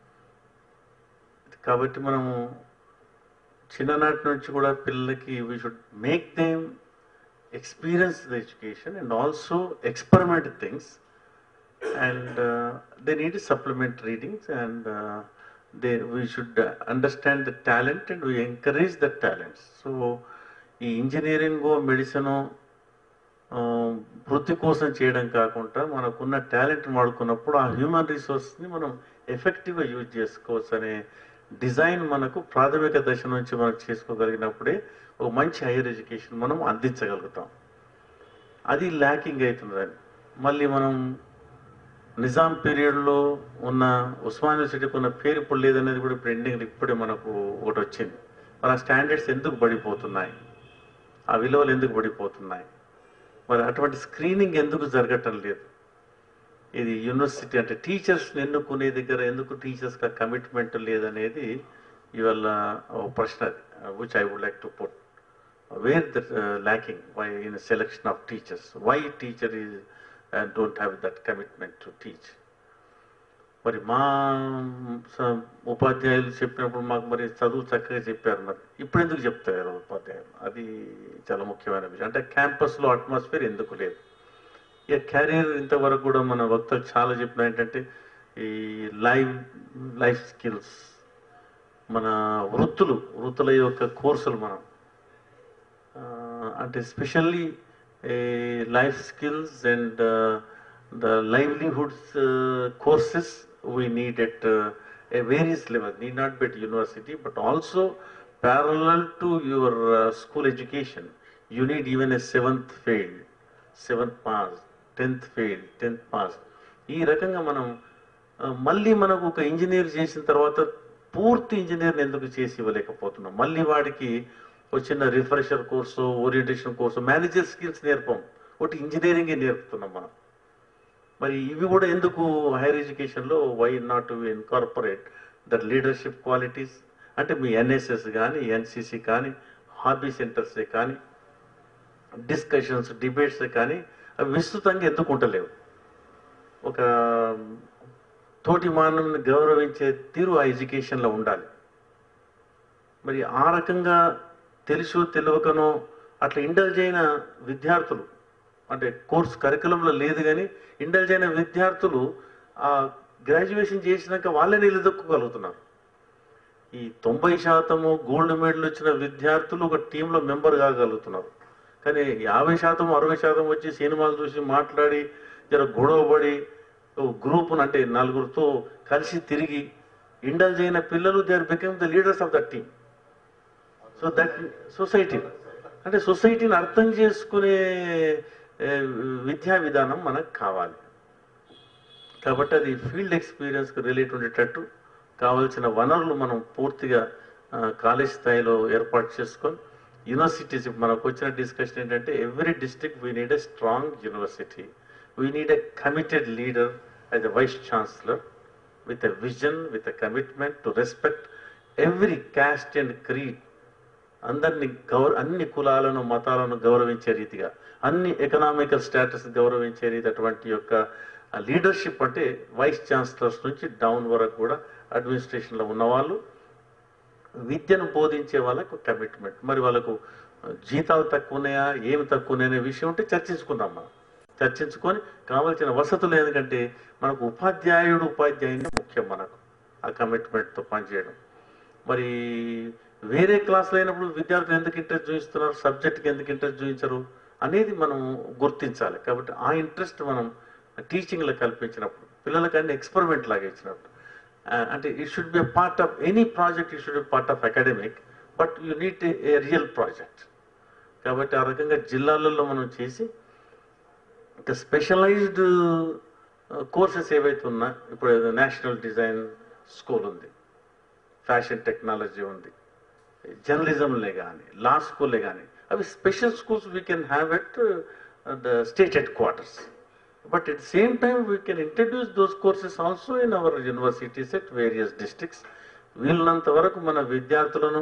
కాబట్టి మనము చిన్ననాటి నుంచి కూడా పిల్లలకి we should make them experience the education and also experiment things and they need supplement readings and they, we should uh, understand the talent and we encourage the talents. So, ఈ engineering medicine వృత్తి కోసం చేయడం కాకుండా మనకున్న talent వాడుకున్నప్పుడు ఆ human రిసోర్స్ని మనం ఎఫెక్టివ్గా use చేసుకోవచ్చు అనే డిజైన్ మనకు ప్రాథమిక దశ నుంచి మనం చేసుకోగలిగినప్పుడే ఒక మంచి హైయర్ ఎడ్యుకేషన్ మనం అందించగలుగుతాం. అది ల్యాకింగ్ అవుతుందని మళ్ళీ మనం నిజాం పీరియడ్లో ఉన్న ఉస్మాన్ యూనివర్సిటీకి ఉన్న పేరు ఇప్పుడు లేదనేది కూడా ఇప్పుడు ఎండింగ్ ఇప్పుడే మనకు ఒకటి వచ్చింది. మరి ఆ స్టాండర్డ్స్ ఎందుకు పడిపోతున్నాయి, ఆ విలువలు ఎందుకు పడిపోతున్నాయి, మరి అటువంటి స్క్రీనింగ్ ఎందుకు జరగటం లేదు? ఇది యూనివర్సిటీ అంటే టీచర్స్ని ఎన్నుకునే దగ్గర ఎందుకు టీచర్స్గా కమిట్మెంట్ లేదనేది ఇవాళ ప్రశ్న, which I would like to put. Where the lacking why in selection of teachers, why teacher is don't have that commitment to teach. మరి మా ఉపాధ్యాయులు చెప్పినప్పుడు మాకు మరి చదువు చక్కగా చెప్పారు, మరి ఇప్పుడు ఎందుకు చెప్తారు ఉపాధ్యాయులు? అది చాలా ముఖ్యమైన విషయం. అంటే క్యాంపస్లో అట్మాస్ఫియర్ ఎందుకు లేదు? ఇక కెరీర్ ఇంతవరకు కూడా మన వక్తలు చాలా చెప్పిన ఏంటంటే ఈ లైవ్ లైఫ్ స్కిల్స్, మన వృత్తులు వృత్తుల యొక్క కోర్సులు మనం అంటే specially life skills and the livelihoods courses we need at uh, a various level, need not be at university, but also parallel to your uh, school education, you need even a seventh fail, seventh pass, tenth fail, tenth pass. ఈ రకంగా మనం మళ్ళీ మనకు ఒక engineer చేసిన తర్వాత పూర్తి ఇంజనీర్ని ఎందుకు చేసి ఇవ్వలేకపోతున్నాం? మళ్ళీ వాడికి వచ్చిన refresher course, orientation course, manager skills నేర్పం, ఒకటి ఇంజనీరింగే నేర్పుతున్నాం మనం. మరి ఇవి కూడా ఎందుకు హైయర్ ఎడ్యుకేషన్లో why not to incorporate that leadership qualities? అంటే మీ ఎన్ఎస్ఎస్ కానీ, ఎన్సిసి కానీ, హాబీ సెంటర్సే కానీ, డిస్కషన్స్, డిబేట్సే కానీ అవి విస్తృతంగా ఎందుకు ఉండలేవు? ఒక తోటి మానవుని గౌరవించే తీరు ఆ ఎడ్యుకేషన్లో ఉండాలి. మరి ఆ రకంగా తెలుసు తెలియకనో అట్లా ఇండల్జ్ అయిన విద్యార్థులు, అంటే కోర్స్ కరికులంలో లేదు కానీ ఇండల్జ్ అయిన విద్యార్థులు ఆ గ్రాడ్యుయేషన్ చేసినాక వాళ్ళే నిలదొక్కగలుగుతున్నారు. ఈ తొంభై శాతము గోల్డ్ మెడల్ వచ్చిన విద్యార్థులు ఒక టీంలో మెంబర్ కాగలుగుతున్నారు. కానీ యాభై శాతం అరవై శాతం వచ్చి సినిమాలు చూసి మాట్లాడి జర గొడవపడి గ్రూప్ను అంటే నలుగురితో కలిసి తిరిగి ఇండల్జ్ అయిన పిల్లలు they are become the leaders of that team. So that society అంటే సొసైటీని అర్థం చేసుకునే విద్యా విధానం మనకు కావాలి. కాబట్టి అది ఫీల్డ్ ఎక్స్పీరియన్స్కి రిలేట్ ఉండేటట్టు కావాల్సిన వనరులు మనం పూర్తిగా కాలేజ్ స్థాయిలో ఏర్పాటు చేసుకొని యూనివర్సిటీస్ మనకు వచ్చిన డిస్కషన్ ఏంటంటే every district we need a strong university, we need a committed leader as a vice chancellor with a vision, with a commitment to respect every caste and creed. అందరినీ గౌర అన్ని కులాలను మతాలను గౌరవించే రీతిగా, అన్ని ఎకనామికల్ స్టేటస్ గౌరవించే రీతి అటువంటి యొక్క లీడర్షిప్ అంటే వైస్ ఛాన్సలర్స్ నుంచి డౌన్ వరకు కూడా అడ్మినిస్ట్రేషన్లో ఉన్నవాళ్ళు, విద్యను బోధించే వాళ్ళకు కమిట్మెంట్. మరి వాళ్ళకు జీతాలు తక్కువ ఉన్నాయా, ఏమి తక్కువ ఉన్నాయనే విషయం ఉంటే చర్చించుకుందాం. మనం చర్చించుకొని కావాల్సిన వసతులు, ఎందుకంటే మనకు ఉపాధ్యాయుడు ఉపాధ్యాయుని ముఖ్యం, మనకు ఆ కమిట్మెంట్తో పనిచేయడం. మరి వేరే క్లాసులు అయినప్పుడు విద్యార్థులు ఎందుకు ఇంట్రెస్ట్ చూపిస్తున్నారు, సబ్జెక్ట్కి ఎందుకు ఇంట్రెస్ట్ చూపించరు అనేది మనం గుర్తించాలి. కాబట్టి ఆ ఇంట్రెస్ట్ మనం టీచింగ్లో కల్పించినప్పుడు, పిల్లలకి అన్ని ఎక్స్పెరిమెంట్ లాగా ఇచ్చినప్పుడు, అంటే it should be part of any project, it should be part of academic, but you need a real project. కాబట్టి ఆ రకంగా జిల్లాలలో మనం చేసి ఇంకా స్పెషలైజ్డ్ కోర్సెస్ ఏవైతే ఉన్నా, ఇప్పుడు నేషనల్ డిజైన్ స్కూల్ ఉంది, ఫ్యాషన్ టెక్నాలజీ ఉంది, జర్నలిజంలే కానీ, లా స్కూల్లే కానీ, అవి special schools we can have at the state headquarters. But at the same time we can introduce those courses also in our universities at various districts. వీళ్ళంత వరకు మన విద్యార్థులను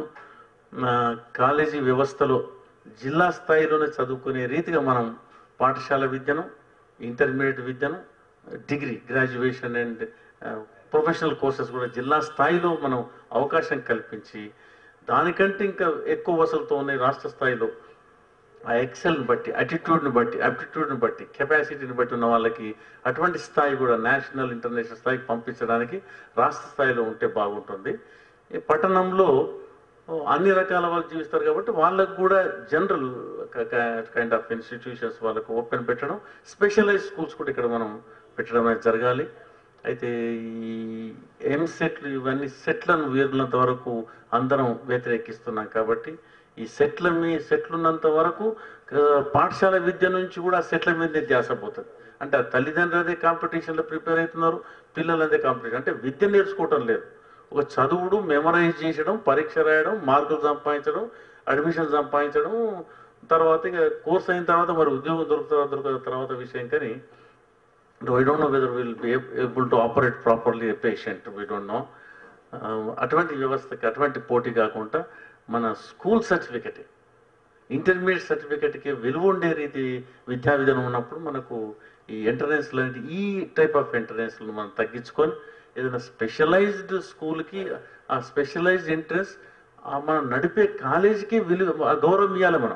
కాలేజీ వ్యవస్థలో జిల్లా స్థాయిలోనే చదువుకునే రీతిగా మనం పాఠశాల విద్యను, ఇంటర్మీడియట్ విద్యను, degree, graduation and professional courses కూడా జిల్లా స్థాయిలో మనం అవకాశం కల్పించి, దానికంటే ఇంకా ఎక్కువ వసతులతో ఉన్నాయి రాష్ట్ర స్థాయిలో ఆ ఎక్సెల్ని బట్టి, అటిట్యూడ్ని బట్టి, అప్టిట్యూడ్ని బట్టి, కెపాసిటీని బట్టి ఉన్న వాళ్ళకి అటువంటి స్థాయి కూడా నేషనల్ ఇంటర్నేషనల్ స్థాయికి పంపించడానికి రాష్ట్ర స్థాయిలో ఉంటే బాగుంటుంది. ఈ పట్టణంలో అన్ని రకాల వాళ్ళు జీవిస్తారు కాబట్టి వాళ్ళకు కూడా జనరల్ కైండ్ ఆఫ్ ఇన్స్టిట్యూషన్స్ వాళ్ళకు ఓపెన్ పెట్టడం, స్పెషలైజ్ స్కూల్స్ కూడా ఇక్కడ మనం పెట్టడం అనేది జరగాలి. అయితే ఈ ఎంసెట్లు ఇవన్నీ సెట్లను వీరున్నంత వరకు అందరం వ్యతిరేకిస్తున్నాం కాబట్టి ఈ సెట్ల మీ సెట్లు ఉన్నంత వరకు పాఠశాల విద్య నుంచి కూడా సెట్ల మీదే ధ్యాస పోతుంది. అంటే ఆ తల్లిదండ్రులు అదే కాంపిటీషన్లో ప్రిపేర్ అవుతున్నారు, పిల్లలు అదే కాంపిటీషన్. అంటే విద్య నేర్చుకోవటం లేదు, ఒక చదువుడు, మెమరైజ్ చేసడం, పరీక్ష రాయడం, మార్కులు సంపాదించడం, అడ్మిషన్ సంపాదించడం, తర్వాత ఇక కోర్స్ అయిన తర్వాత మరి ఉద్యోగం దొరుకుతుందా దొరకదు తర్వాత విషయం. కానీ we don't know whether will be able to operate properly a patient, we don't know. అటువంటి వ్యవస్థకి అటువంటి పోటీ కాకుండా మన స్కూల్ సర్టిఫికెట్, ఇంటర్మీడియట్ సర్టిఫికెట్కి విలువ ఉండే రీతి విద్యా విధానం ఉన్నప్పుడు మనకు ఈ ఎంట్రన్స్లు అంటే ఈ టైప్ ఆఫ్ ఎంట్రన్స్లు మనం తగ్గించుకొని ఏదైనా స్పెషలైజ్డ్ స్కూల్కి ఆ స్పెషలైజ్డ్ ఎంట్రన్స్ మనం నడిపే కాలేజీకి విలువ గౌరవం ఇవ్వాలి. మనం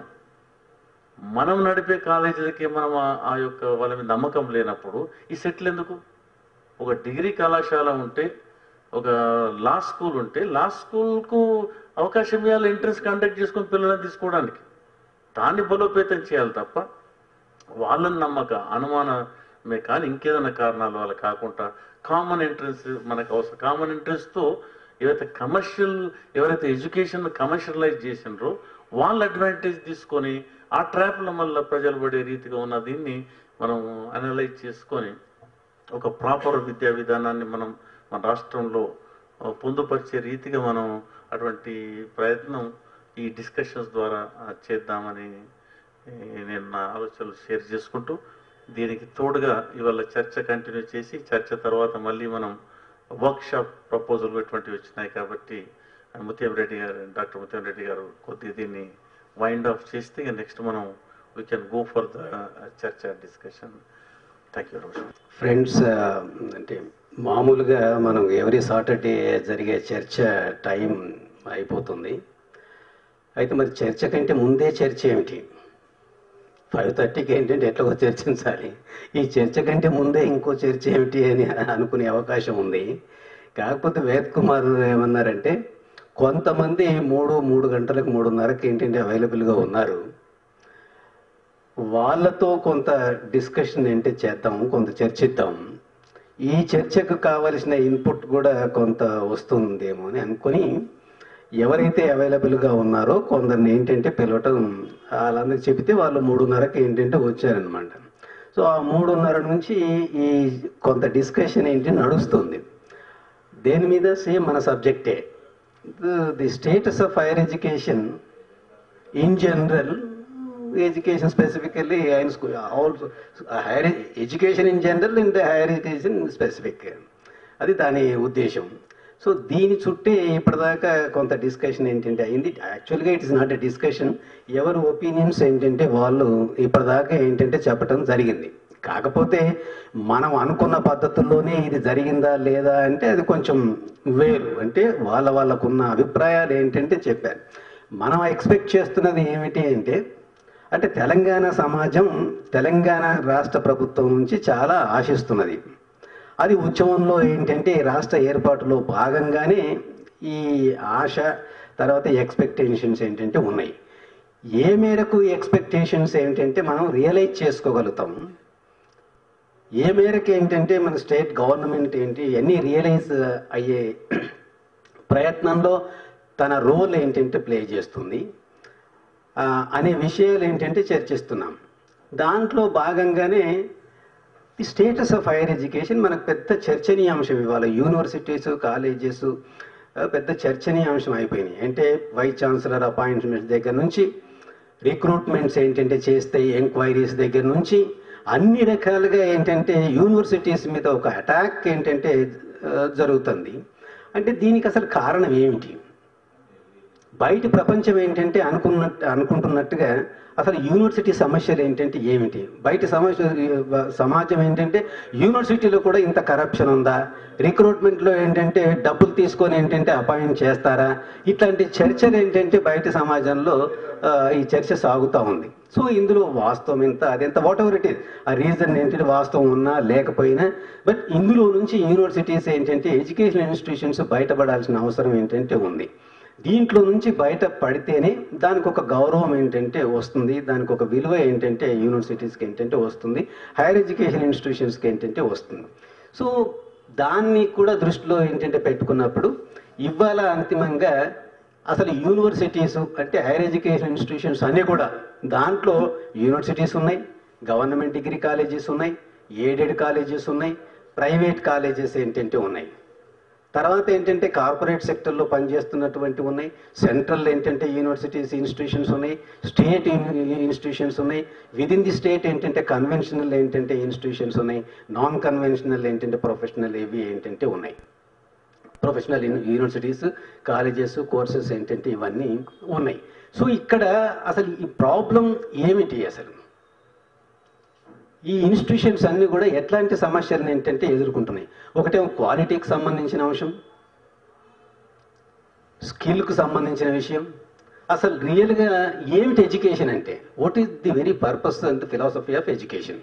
మనం నడిపే కాలేజీలకి మనం ఆ యొక్క వాళ్ళ మీద నమ్మకం లేనప్పుడు ఈ సెట్లు ఎందుకు? ఒక డిగ్రీ కళాశాల ఉంటే, ఒక లా స్కూల్ ఉంటే లా స్కూల్కు అవకాశం ఇవ్వాలి ఎంట్రన్స్ కండక్ట్ చేసుకొని పిల్లలను తీసుకోవడానికి. దాన్ని బలోపేతం చేయాలి తప్ప వాళ్ళని నమ్మక అనుమానమే కానీ ఇంకేదైనా కారణాలు వాళ్ళ కాకుండా కామన్ ఎంట్రన్స్ మనకు అవసరం. కామన్ ఎంట్రన్స్తో ఏవైతే కమర్షియల్ ఎవరైతే ఎడ్యుకేషన్ కమర్షియలైజ్ చేసినారో వాళ్ళ అడ్వాంటేజ్ తీసుకొని ఆ ట్రాప్లో మళ్ళీ ప్రజలు పడే రీతిగా ఉన్న దీన్ని మనం అనలైజ్ చేసుకొని ఒక ప్రాపర్ విద్యా విధానాన్ని మనం మన రాష్ట్రంలో పొందుపరిచే రీతిగా మనం అటువంటి ప్రయత్నం ఈ డిస్కషన్స్ ద్వారా చేద్దామని నేను నా ఆలోచనలు షేర్ చేసుకుంటూ, దీనికి తోడుగా ఇవాళ చర్చ కంటిన్యూ చేసి చర్చ తర్వాత మళ్ళీ మనం వర్క్షాప్ ప్రపోజల్ ఇటువంటివి వచ్చినాయి కాబట్టి ముత్యం రెడ్డి గారు డాక్టర్ ముత్యం రెడ్డి గారు కొద్దిగా దీన్ని వైండ్ ఆఫ్ చేస్తే నెక్స్ట్ మనం we can go for the చర్చ discussion. Thank you very much. Friends, అంటే మామూలుగా మనం ఎవరీ సాటర్డే జరిగే చర్చ టైం అయిపోతుంది. అయితే మరి చర్చ కంటే ముందే చర్చ ఏమిటి? ఫైవ్ థర్టీకి ఏంటంటే ఎట్లా చర్చించాలి, ఈ చర్చ కంటే ముందే ఇంకో చర్చ ఏమిటి అని అనుకునే అవకాశం ఉంది. కాకపోతే వేద్ కుమార్ ఏమన్నారంటే కొంతమంది మూడు మూడు గంటలకు మూడున్నరకి ఏంటంటే అవైలబుల్గా ఉన్నారు, వాళ్ళతో కొంత డిస్కషన్ ఏంటి చేద్దాం, కొంత చర్చిద్దాం, ఈ చర్చకు కావలసిన ఇన్పుట్ కూడా కొంత వస్తుందేమో అని అనుకుని ఎవరైతే అవైలబుల్గా ఉన్నారో కొందరిని ఏంటంటే పిలవటం, వాళ్ళందరికి చెబితే వాళ్ళు మూడున్నరకి ఏంటంటే వచ్చారనమాట. సో ఆ మూడున్నర నుంచి ఈ కొంత డిస్కషన్ ఏంటి నడుస్తుంది. దేని మీద? సేమ్ మన సబ్జెక్టే, the status of higher education in general, education specifically in school, also higher education in general and higher education specific, అది దాని ఉద్దేశం. సో దీని చుట్టే ఇప్పటిదాకా కొంత డిస్కషన్ ఏంటంటే అయింది. యాక్చువల్గా it is not a discussion, ఎవరి ఒపీనియన్స్ ఏంటంటే వాళ్ళు ఇప్పటిదాకా ఏంటంటే చెప్పటం జరిగింది. కాకపోతే మనం అనుకున్న పద్ధతుల్లోనే ఇది జరిగిందా లేదా అంటే అది కొంచెం వేరు. అంటే వాళ్ళ వాళ్ళకున్న అభిప్రాయాలు ఏంటంటే చెప్పారు. మనం ఎక్స్పెక్ట్ చేస్తున్నది ఏమిటి అంటే అంటే తెలంగాణ సమాజం తెలంగాణ రాష్ట్ర ప్రభుత్వం నుంచి చాలా ఆశిస్తున్నది. అది ఉద్యమంలో ఏంటంటే రాష్ట్ర ఏర్పాటులో భాగంగానే ఈ ఆశ తర్వాత ఎక్స్పెక్టేషన్స్ ఏంటంటే ఉన్నాయి. ఏ మేరకు ఎక్స్పెక్టేషన్స్ ఏంటంటే మనం రియలైజ్ చేసుకోగలుగుతాం, ఏ మేరకు ఏంటంటే మన స్టేట్ గవర్నమెంట్ ఏంటి ఇవన్నీ రియలైజ్ అయ్యే ప్రయత్నంలో తన రోల్ ఏంటంటే ప్లే చేస్తుంది అనే విషయాలు ఏంటంటే చర్చిస్తున్నాం. దాంట్లో భాగంగానే the status of higher education మనకు పెద్ద చర్చనీయాంశం ఇవాళ. యూనివర్సిటీస్ కాలేజెస్ పెద్ద చర్చనీయాంశం అయిపోయినాయి. అంటే వైస్ ఛాన్సలర్ అపాయింట్మెంట్స్ దగ్గర నుంచి రిక్రూట్మెంట్స్ ఏంటంటే చేస్తే ఎంక్వైరీస్ దగ్గర నుంచి అన్ని రకాలుగా ఏంటంటే యూనివర్సిటీస్ మీద ఒక అటాక్ ఏంటంటే జరుగుతుంది. అంటే దీనికి అసలు కారణం ఏమిటి? బయటి ప్రపంచం ఏంటంటే అనుకున్నట్టు అనుకుంటున్నట్టుగా అసలు యూనివర్సిటీ సమస్యలు ఏంటంటే ఏమిటి, బయట సమస్య సమాజం ఏంటంటే యూనివర్సిటీలో కూడా ఇంత కరప్షన్ ఉందా, రిక్రూట్మెంట్లో ఏంటంటే డబ్బులు తీసుకొని ఏంటంటే అపాయింట్ చేస్తారా, ఇట్లాంటి చర్చలు ఏంటంటే బయట సమాజంలో ఈ చర్చ సాగుతూ ఉంది. సో ఇందులో వాస్తవం ఎంత అదెంత వాట్ ఎవర్ ఇట్ ఈస్, ఆ రీజన్ ఏంటంటే వాస్తవం ఉన్నా లేకపోయినా, బట్ ఇందులో నుంచి యూనివర్సిటీస్ ఏంటంటే ఎడ్యుకేషన్ ఇన్స్టిట్యూషన్స్ బయటపడాల్సిన అవసరం ఏంటంటే ఉంది. దీంట్లో నుంచి బయట పడితేనే దానికి ఒక గౌరవం ఏంటంటే వస్తుంది, దానికి ఒక విలువ ఏంటంటే యూనివర్సిటీస్కి ఏంటంటే వస్తుంది, హైయర్ ఎడ్యుకేషన్ ఇన్స్టిట్యూషన్స్కి ఏంటంటే వస్తుంది. సో దాన్ని కూడా దృష్టిలో ఏంటంటే పెట్టుకున్నప్పుడు ఇవాళ అంతిమంగా అసలు యూనివర్సిటీస్ అంటే హైయర్ ఎడ్యుకేషన్ ఇన్స్టిట్యూషన్స్ అన్నీ కూడా దాంట్లో యూనివర్సిటీస్ ఉన్నాయి, గవర్నమెంట్ డిగ్రీ కాలేజెస్ ఉన్నాయి, ఎయిడెడ్ కాలేజెస్ ఉన్నాయి, ప్రైవేట్ కాలేజెస్ ఏంటంటే ఉన్నాయి. తర్వాత ఏంటంటే కార్పొరేట్ సెక్టర్లో పనిచేస్తున్నటువంటి ఉన్నాయి, సెంట్రల్ ఏంటంటే యూనివర్సిటీస్ ఇన్స్టిట్యూషన్స్ ఉన్నాయి, స్టేట్ ఇన్స్టిట్యూషన్స్ ఉన్నాయి, విదిన్ ది స్టేట్ ఏంటంటే కన్వెన్షనల్ ఏంటంటే ఇన్స్టిట్యూషన్స్ ఉన్నాయి, నాన్ కన్వెన్షనల్ ఏంటంటే ప్రొఫెషనల్ ఇవి ఏంటంటే ఉన్నాయి. ప్రొఫెషనల్ యూనివర్సిటీస్ కాలేజెస్ కోర్సెస్ ఏంటంటే ఇవన్నీ ఉన్నాయి. సో ఇక్కడ అసలు ఈ ప్రాబ్లం ఏమిటి, అసలు ఈ ఇన్స్టిట్యూషన్స్ అన్నీ కూడా ఎట్లాంటి సమస్యలను ఏంటంటే ఎదుర్కొంటున్నాయి. ఒకటేమో క్వాలిటీకి సంబంధించిన అంశం, స్కిల్కు సంబంధించిన విషయం, అసలు రియల్గా ఏమిటి ఎడ్యుకేషన్ అంటే, what is the very purpose and philosophy of education.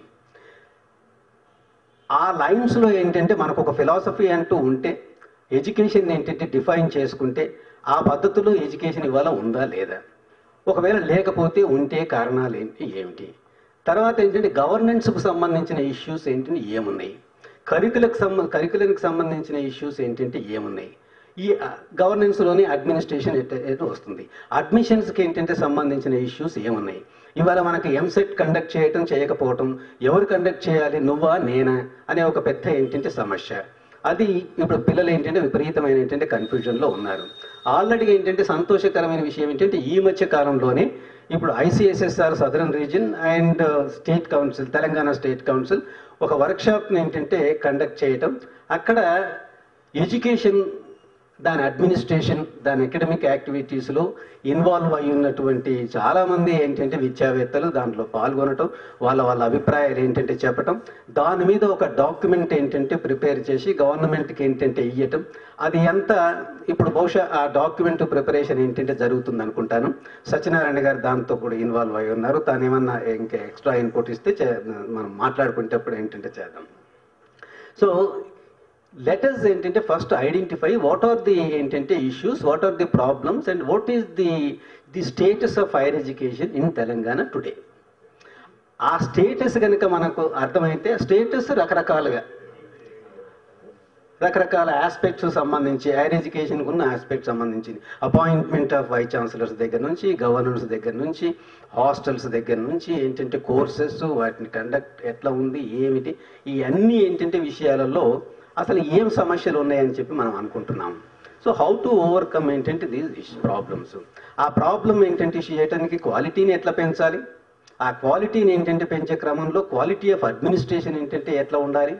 ఆ లైన్స్లో ఏంటంటే మనకు ఒక ఫిలాసఫీ అంటూ ఉంటే, ఎడ్యుకేషన్ ఏంటంటే డిఫైన్ చేసుకుంటే ఆ పద్ధతిలో ఎడ్యుకేషన్ ఇవాళ ఉందా లేదా, ఒకవేళ లేకపోతే ఉంటే కారణాలు ఏంటి ఏమిటి, తర్వాత ఏంటంటే గవర్నెన్స్కు సంబంధించిన ఇష్యూస్ ఏంటంటే ఏమున్నాయి, కరికులకు సంబంధ కరికులంకి సంబంధించిన ఇష్యూస్ ఏంటంటే ఏమున్నాయి, ఈ గవర్నెన్స్లోని అడ్మినిస్ట్రేషన్ ఎట్లా వస్తుంది, అడ్మిషన్స్కి ఏంటంటే సంబంధించిన ఇష్యూస్ ఏమున్నాయి. ఇవాళ మనకి ఎంసెట్ కండక్ట్ చేయటం చేయకపోవటం, ఎవరు కండక్ట్ చేయాలి నువ్వా నేనా అనే ఒక పెద్ద ఏంటంటే సమస్య. అది ఇప్పుడు పిల్లలు ఏంటంటే విపరీతమైన ఏంటంటే కన్ఫ్యూజన్లో ఉన్నారు. ఆల్రెడీ ఏంటంటే సంతోషకరమైన విషయం ఏంటంటే ఈ మధ్య కాలంలోనే ఇప్పుడు ICSSR southern region and state council, Telangana state council ఒక వర్క్షాప్ని ఏంటంటే కండక్ట్ చేయటం, అక్కడ ఎడ్యుకేషన్ దాని అడ్మినిస్ట్రేషన్ దాని అకాడమిక్ యాక్టివిటీస్లో ఇన్వాల్వ్ అయి ఉన్నటువంటి చాలామంది ఏంటంటే విద్యావేత్తలు దాంట్లో పాల్గొనటం, వాళ్ళ వాళ్ళ అభిప్రాయాలు ఏంటంటే చెప్పటం, దాని మీద ఒక డాక్యుమెంట్ ఏంటంటే ప్రిపేర్ చేసి గవర్నమెంట్కి ఏంటంటే ఇవ్వటం, అది ఎంత ఇప్పుడు బహుశా ఆ డాక్యుమెంట్ ప్రిపరేషన్ ఏంటంటే జరుగుతుంది అనుకుంటాను. సత్యనారాయణ గారు దాంతో కూడా ఇన్వాల్వ్ అయి ఉన్నారు. తాను ఏమన్నా ఇంకా ఎక్స్ట్రా ఇన్పుట్ ఇస్తే మనం మాట్లాడుకునేటప్పుడు ఏంటంటే చేద్దాం. సో let us ఏంటంటే first identify what are the ఏంటంటే issues, what are the problems and what is the the status of higher education in Telangana today. ఆ స్టేటస్ కనుక మనకు అర్థమైతే, స్టేటస్ రకరకాలుగా రకరకాల ఆస్పెక్ట్స్ సంబంధించి హైయర్ ఎడ్యుకేషన్కి ఉన్న ఆస్పెక్ట్స్ సంబంధించి అపాయింట్మెంట్ ఆఫ్ వైస్ ఛాన్సలర్స్ దగ్గర నుంచి, గవర్నర్స్ దగ్గర నుంచి, హాస్టల్స్ దగ్గర నుంచి ఏంటంటే కోర్సెస్ వాటిని కండక్ట్ ఎట్లా ఉంది ఏమిటి, ఈ అన్ని ఏంటంటే విషయాలలో అసలు ఏం సమస్యలు ఉన్నాయని చెప్పి మనం అనుకుంటున్నాం. సో హౌ టు ఓవర్కమ్ ఏంటంటే దీస్ ప్రాబ్లమ్స్. ఆ ప్రాబ్లం ఏంటంటే చేయడానికి క్వాలిటీని ఎట్లా పెంచాలి, ఆ క్వాలిటీని ఏంటంటే పెంచే క్రమంలో క్వాలిటీ ఆఫ్ అడ్మినిస్ట్రేషన్ ఏంటంటే ఎట్లా ఉండాలి,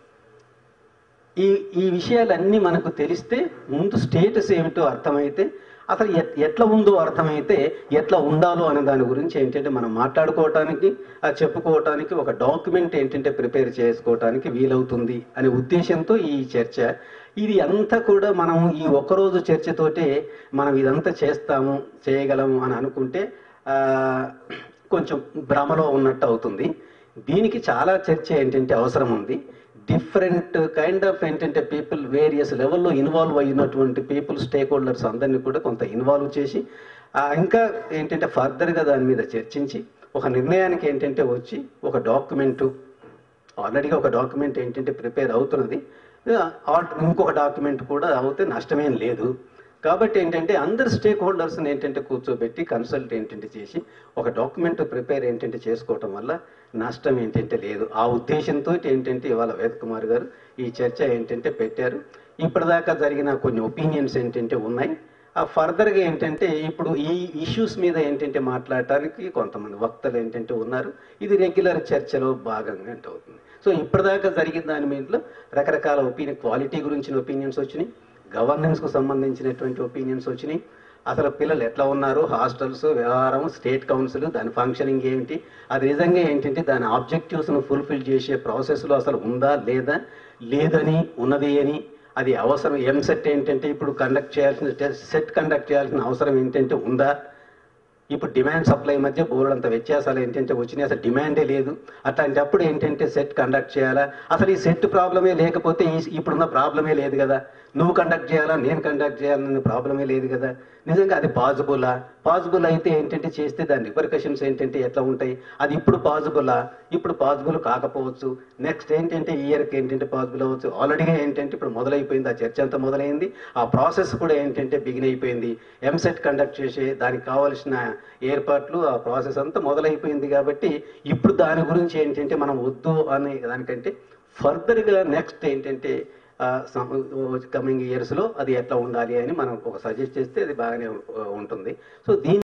ఈ ఈ విషయాలన్నీ మనకు తెలిస్తే ముందు స్టేటస్ ఏమిటో అర్థమైతే, అసలు ఎట్లా ఉందో అర్థమైతే ఎట్లా ఉండాలో అనే దాని గురించి ఏంటంటే మనం మాట్లాడుకోవటానికి, అది చెప్పుకోవటానికి ఒక డాక్యుమెంట్ ఏంటంటే ప్రిపేర్ చేసుకోవటానికి వీలవుతుంది అనే ఉద్దేశంతో ఈ చర్చ. ఇది అంతా కూడా మనం ఈ ఒక్కరోజు చర్చతోటే మనం ఇదంతా చేస్తాము చేయగలము అని అనుకుంటే కొంచెం భ్రమలో ఉన్నట్టు అవుతుంది. దీనికి చాలా చర్చ ఏంటంటే అవసరం ఉంది. డిఫరెంట్ కైండ్ ఆఫ్ ఏంటంటే పీపుల్ వేరియస్ లెవెల్లో ఇన్వాల్వ్ అయినటువంటి పీపుల్ స్టేక్ హోల్డర్స్ అందరినీ కూడా కొంత ఇన్వాల్వ్ చేసి ఇంకా ఏంటంటే ఫర్దర్గా దాని మీద చర్చించి ఒక నిర్ణయానికి ఏంటంటే వచ్చి ఒక డాక్యుమెంటు, ఆల్రెడీగా ఒక డాక్యుమెంట్ ఏంటంటే ప్రిపేర్ అవుతున్నది, ఇంకొక డాక్యుమెంట్ కూడా అవుతే నష్టమేం లేదు. కాబట్టి ఏంటంటే అందరు స్టేక్ హోల్డర్స్ని ఏంటంటే కూర్చోబెట్టి కన్సల్ట్ ఏంటంటే చేసి ఒక డాక్యుమెంట్ ప్రిపేర్ ఏంటంటే చేసుకోవటం వల్ల నష్టం ఏంటంటే లేదు. ఆ ఉద్దేశంతో ఏంటంటే ఇవాళ వేద్ కుమార్ గారు ఈ చర్చ ఏంటంటే పెట్టారు. ఇప్పటిదాకా జరిగిన కొన్ని ఒపీనియన్స్ ఏంటంటే ఉన్నాయి. ఆ ఫర్దర్గా ఏంటంటే ఇప్పుడు ఈ ఇష్యూస్ మీద ఏంటంటే మాట్లాడటానికి కొంతమంది వక్తలు ఏంటంటే ఉన్నారు. ఇది రెగ్యులర్ చర్చలో భాగంగా అంటే అవుతుంది. సో ఇప్పటిదాకా జరిగిన దాని మీద రకరకాల ఒపీనియన్, క్వాలిటీ గురించిన ఒపీనియన్స్ వచ్చినాయి, గవర్నెన్స్కు సంబంధించినటువంటి ఒపీనియన్స్ వచ్చినాయి, అసలు పిల్లలు ఎట్లా ఉన్నారు, హాస్టల్స్, వ్యవహారం, స్టేట్ కౌన్సిల్, దాని ఫంక్షనింగ్ ఏమిటి, అది నిజంగా ఏంటంటే దాని ఆబ్జెక్టివ్స్ను ఫుల్ఫిల్ చేసే ప్రాసెస్లో అసలు ఉందా లేదా, లేదని ఉన్నది అని, అది అవసరం. ఎంసెట్ ఏంటంటే ఇప్పుడు కండక్ట్ చేయాల్సిన టెస్ట్, సెట్ కండక్ట్ చేయాల్సిన అవసరం ఏంటంటే ఉందా. ఇప్పుడు డిమాండ్ సప్లై మధ్య బోర్డంత వ్యత్యాసాలు ఏంటంటే వచ్చినాయి, అసలు డిమాండే లేదు. అట్లాంటప్పుడు ఏంటంటే సెట్ కండక్ట్ చేయాలా, అసలు ఈ సెట్ ప్రాబ్లమే లేకపోతే ఈ ఇప్పుడున్న ప్రాబ్లమే లేదు కదా. నువ్వు కండక్ట్ చేయాలా, నేను కండక్ట్ చేయాలనే ప్రాబ్లమే లేదు కదా. నిజంగా అది పాజిబులా? పాజిబుల్ అయితే ఏంటంటే చేస్తే దాని రిపర్కషన్స్ ఏంటంటే ఎట్లా ఉంటాయి, అది ఇప్పుడు పాజిబులా, ఇప్పుడు పాజిబుల్ కాకపోవచ్చు. నెక్స్ట్ ఏంటంటే ఈ ఇయర్కి ఏంటంటే పాజిబుల్ అవ్వచ్చు. ఆల్రెడీగా ఏంటంటే ఇప్పుడు మొదలైపోయింది, ఆ చర్చ అంతా మొదలైంది, ఆ ప్రాసెస్ కూడా ఏంటంటే బిగిన్ అయిపోయింది. ఎంసెట్ కండక్ట్ చేసే దానికి కావాల్సిన ఏర్పాట్లు, ఆ ప్రాసెస్ అంతా మొదలైపోయింది. కాబట్టి ఇప్పుడు దాని గురించి ఏంటంటే మనం వద్దు అనే దానికంటే ఫర్దర్గా నెక్స్ట్ ఏంటంటే కమింగ్ ఇయర్స్లో అది ఎట్లా ఉండాలి అని మనం ఒక సజెస్ట్ చేస్తే అది బాగానే ఉంటుంది. సో దీని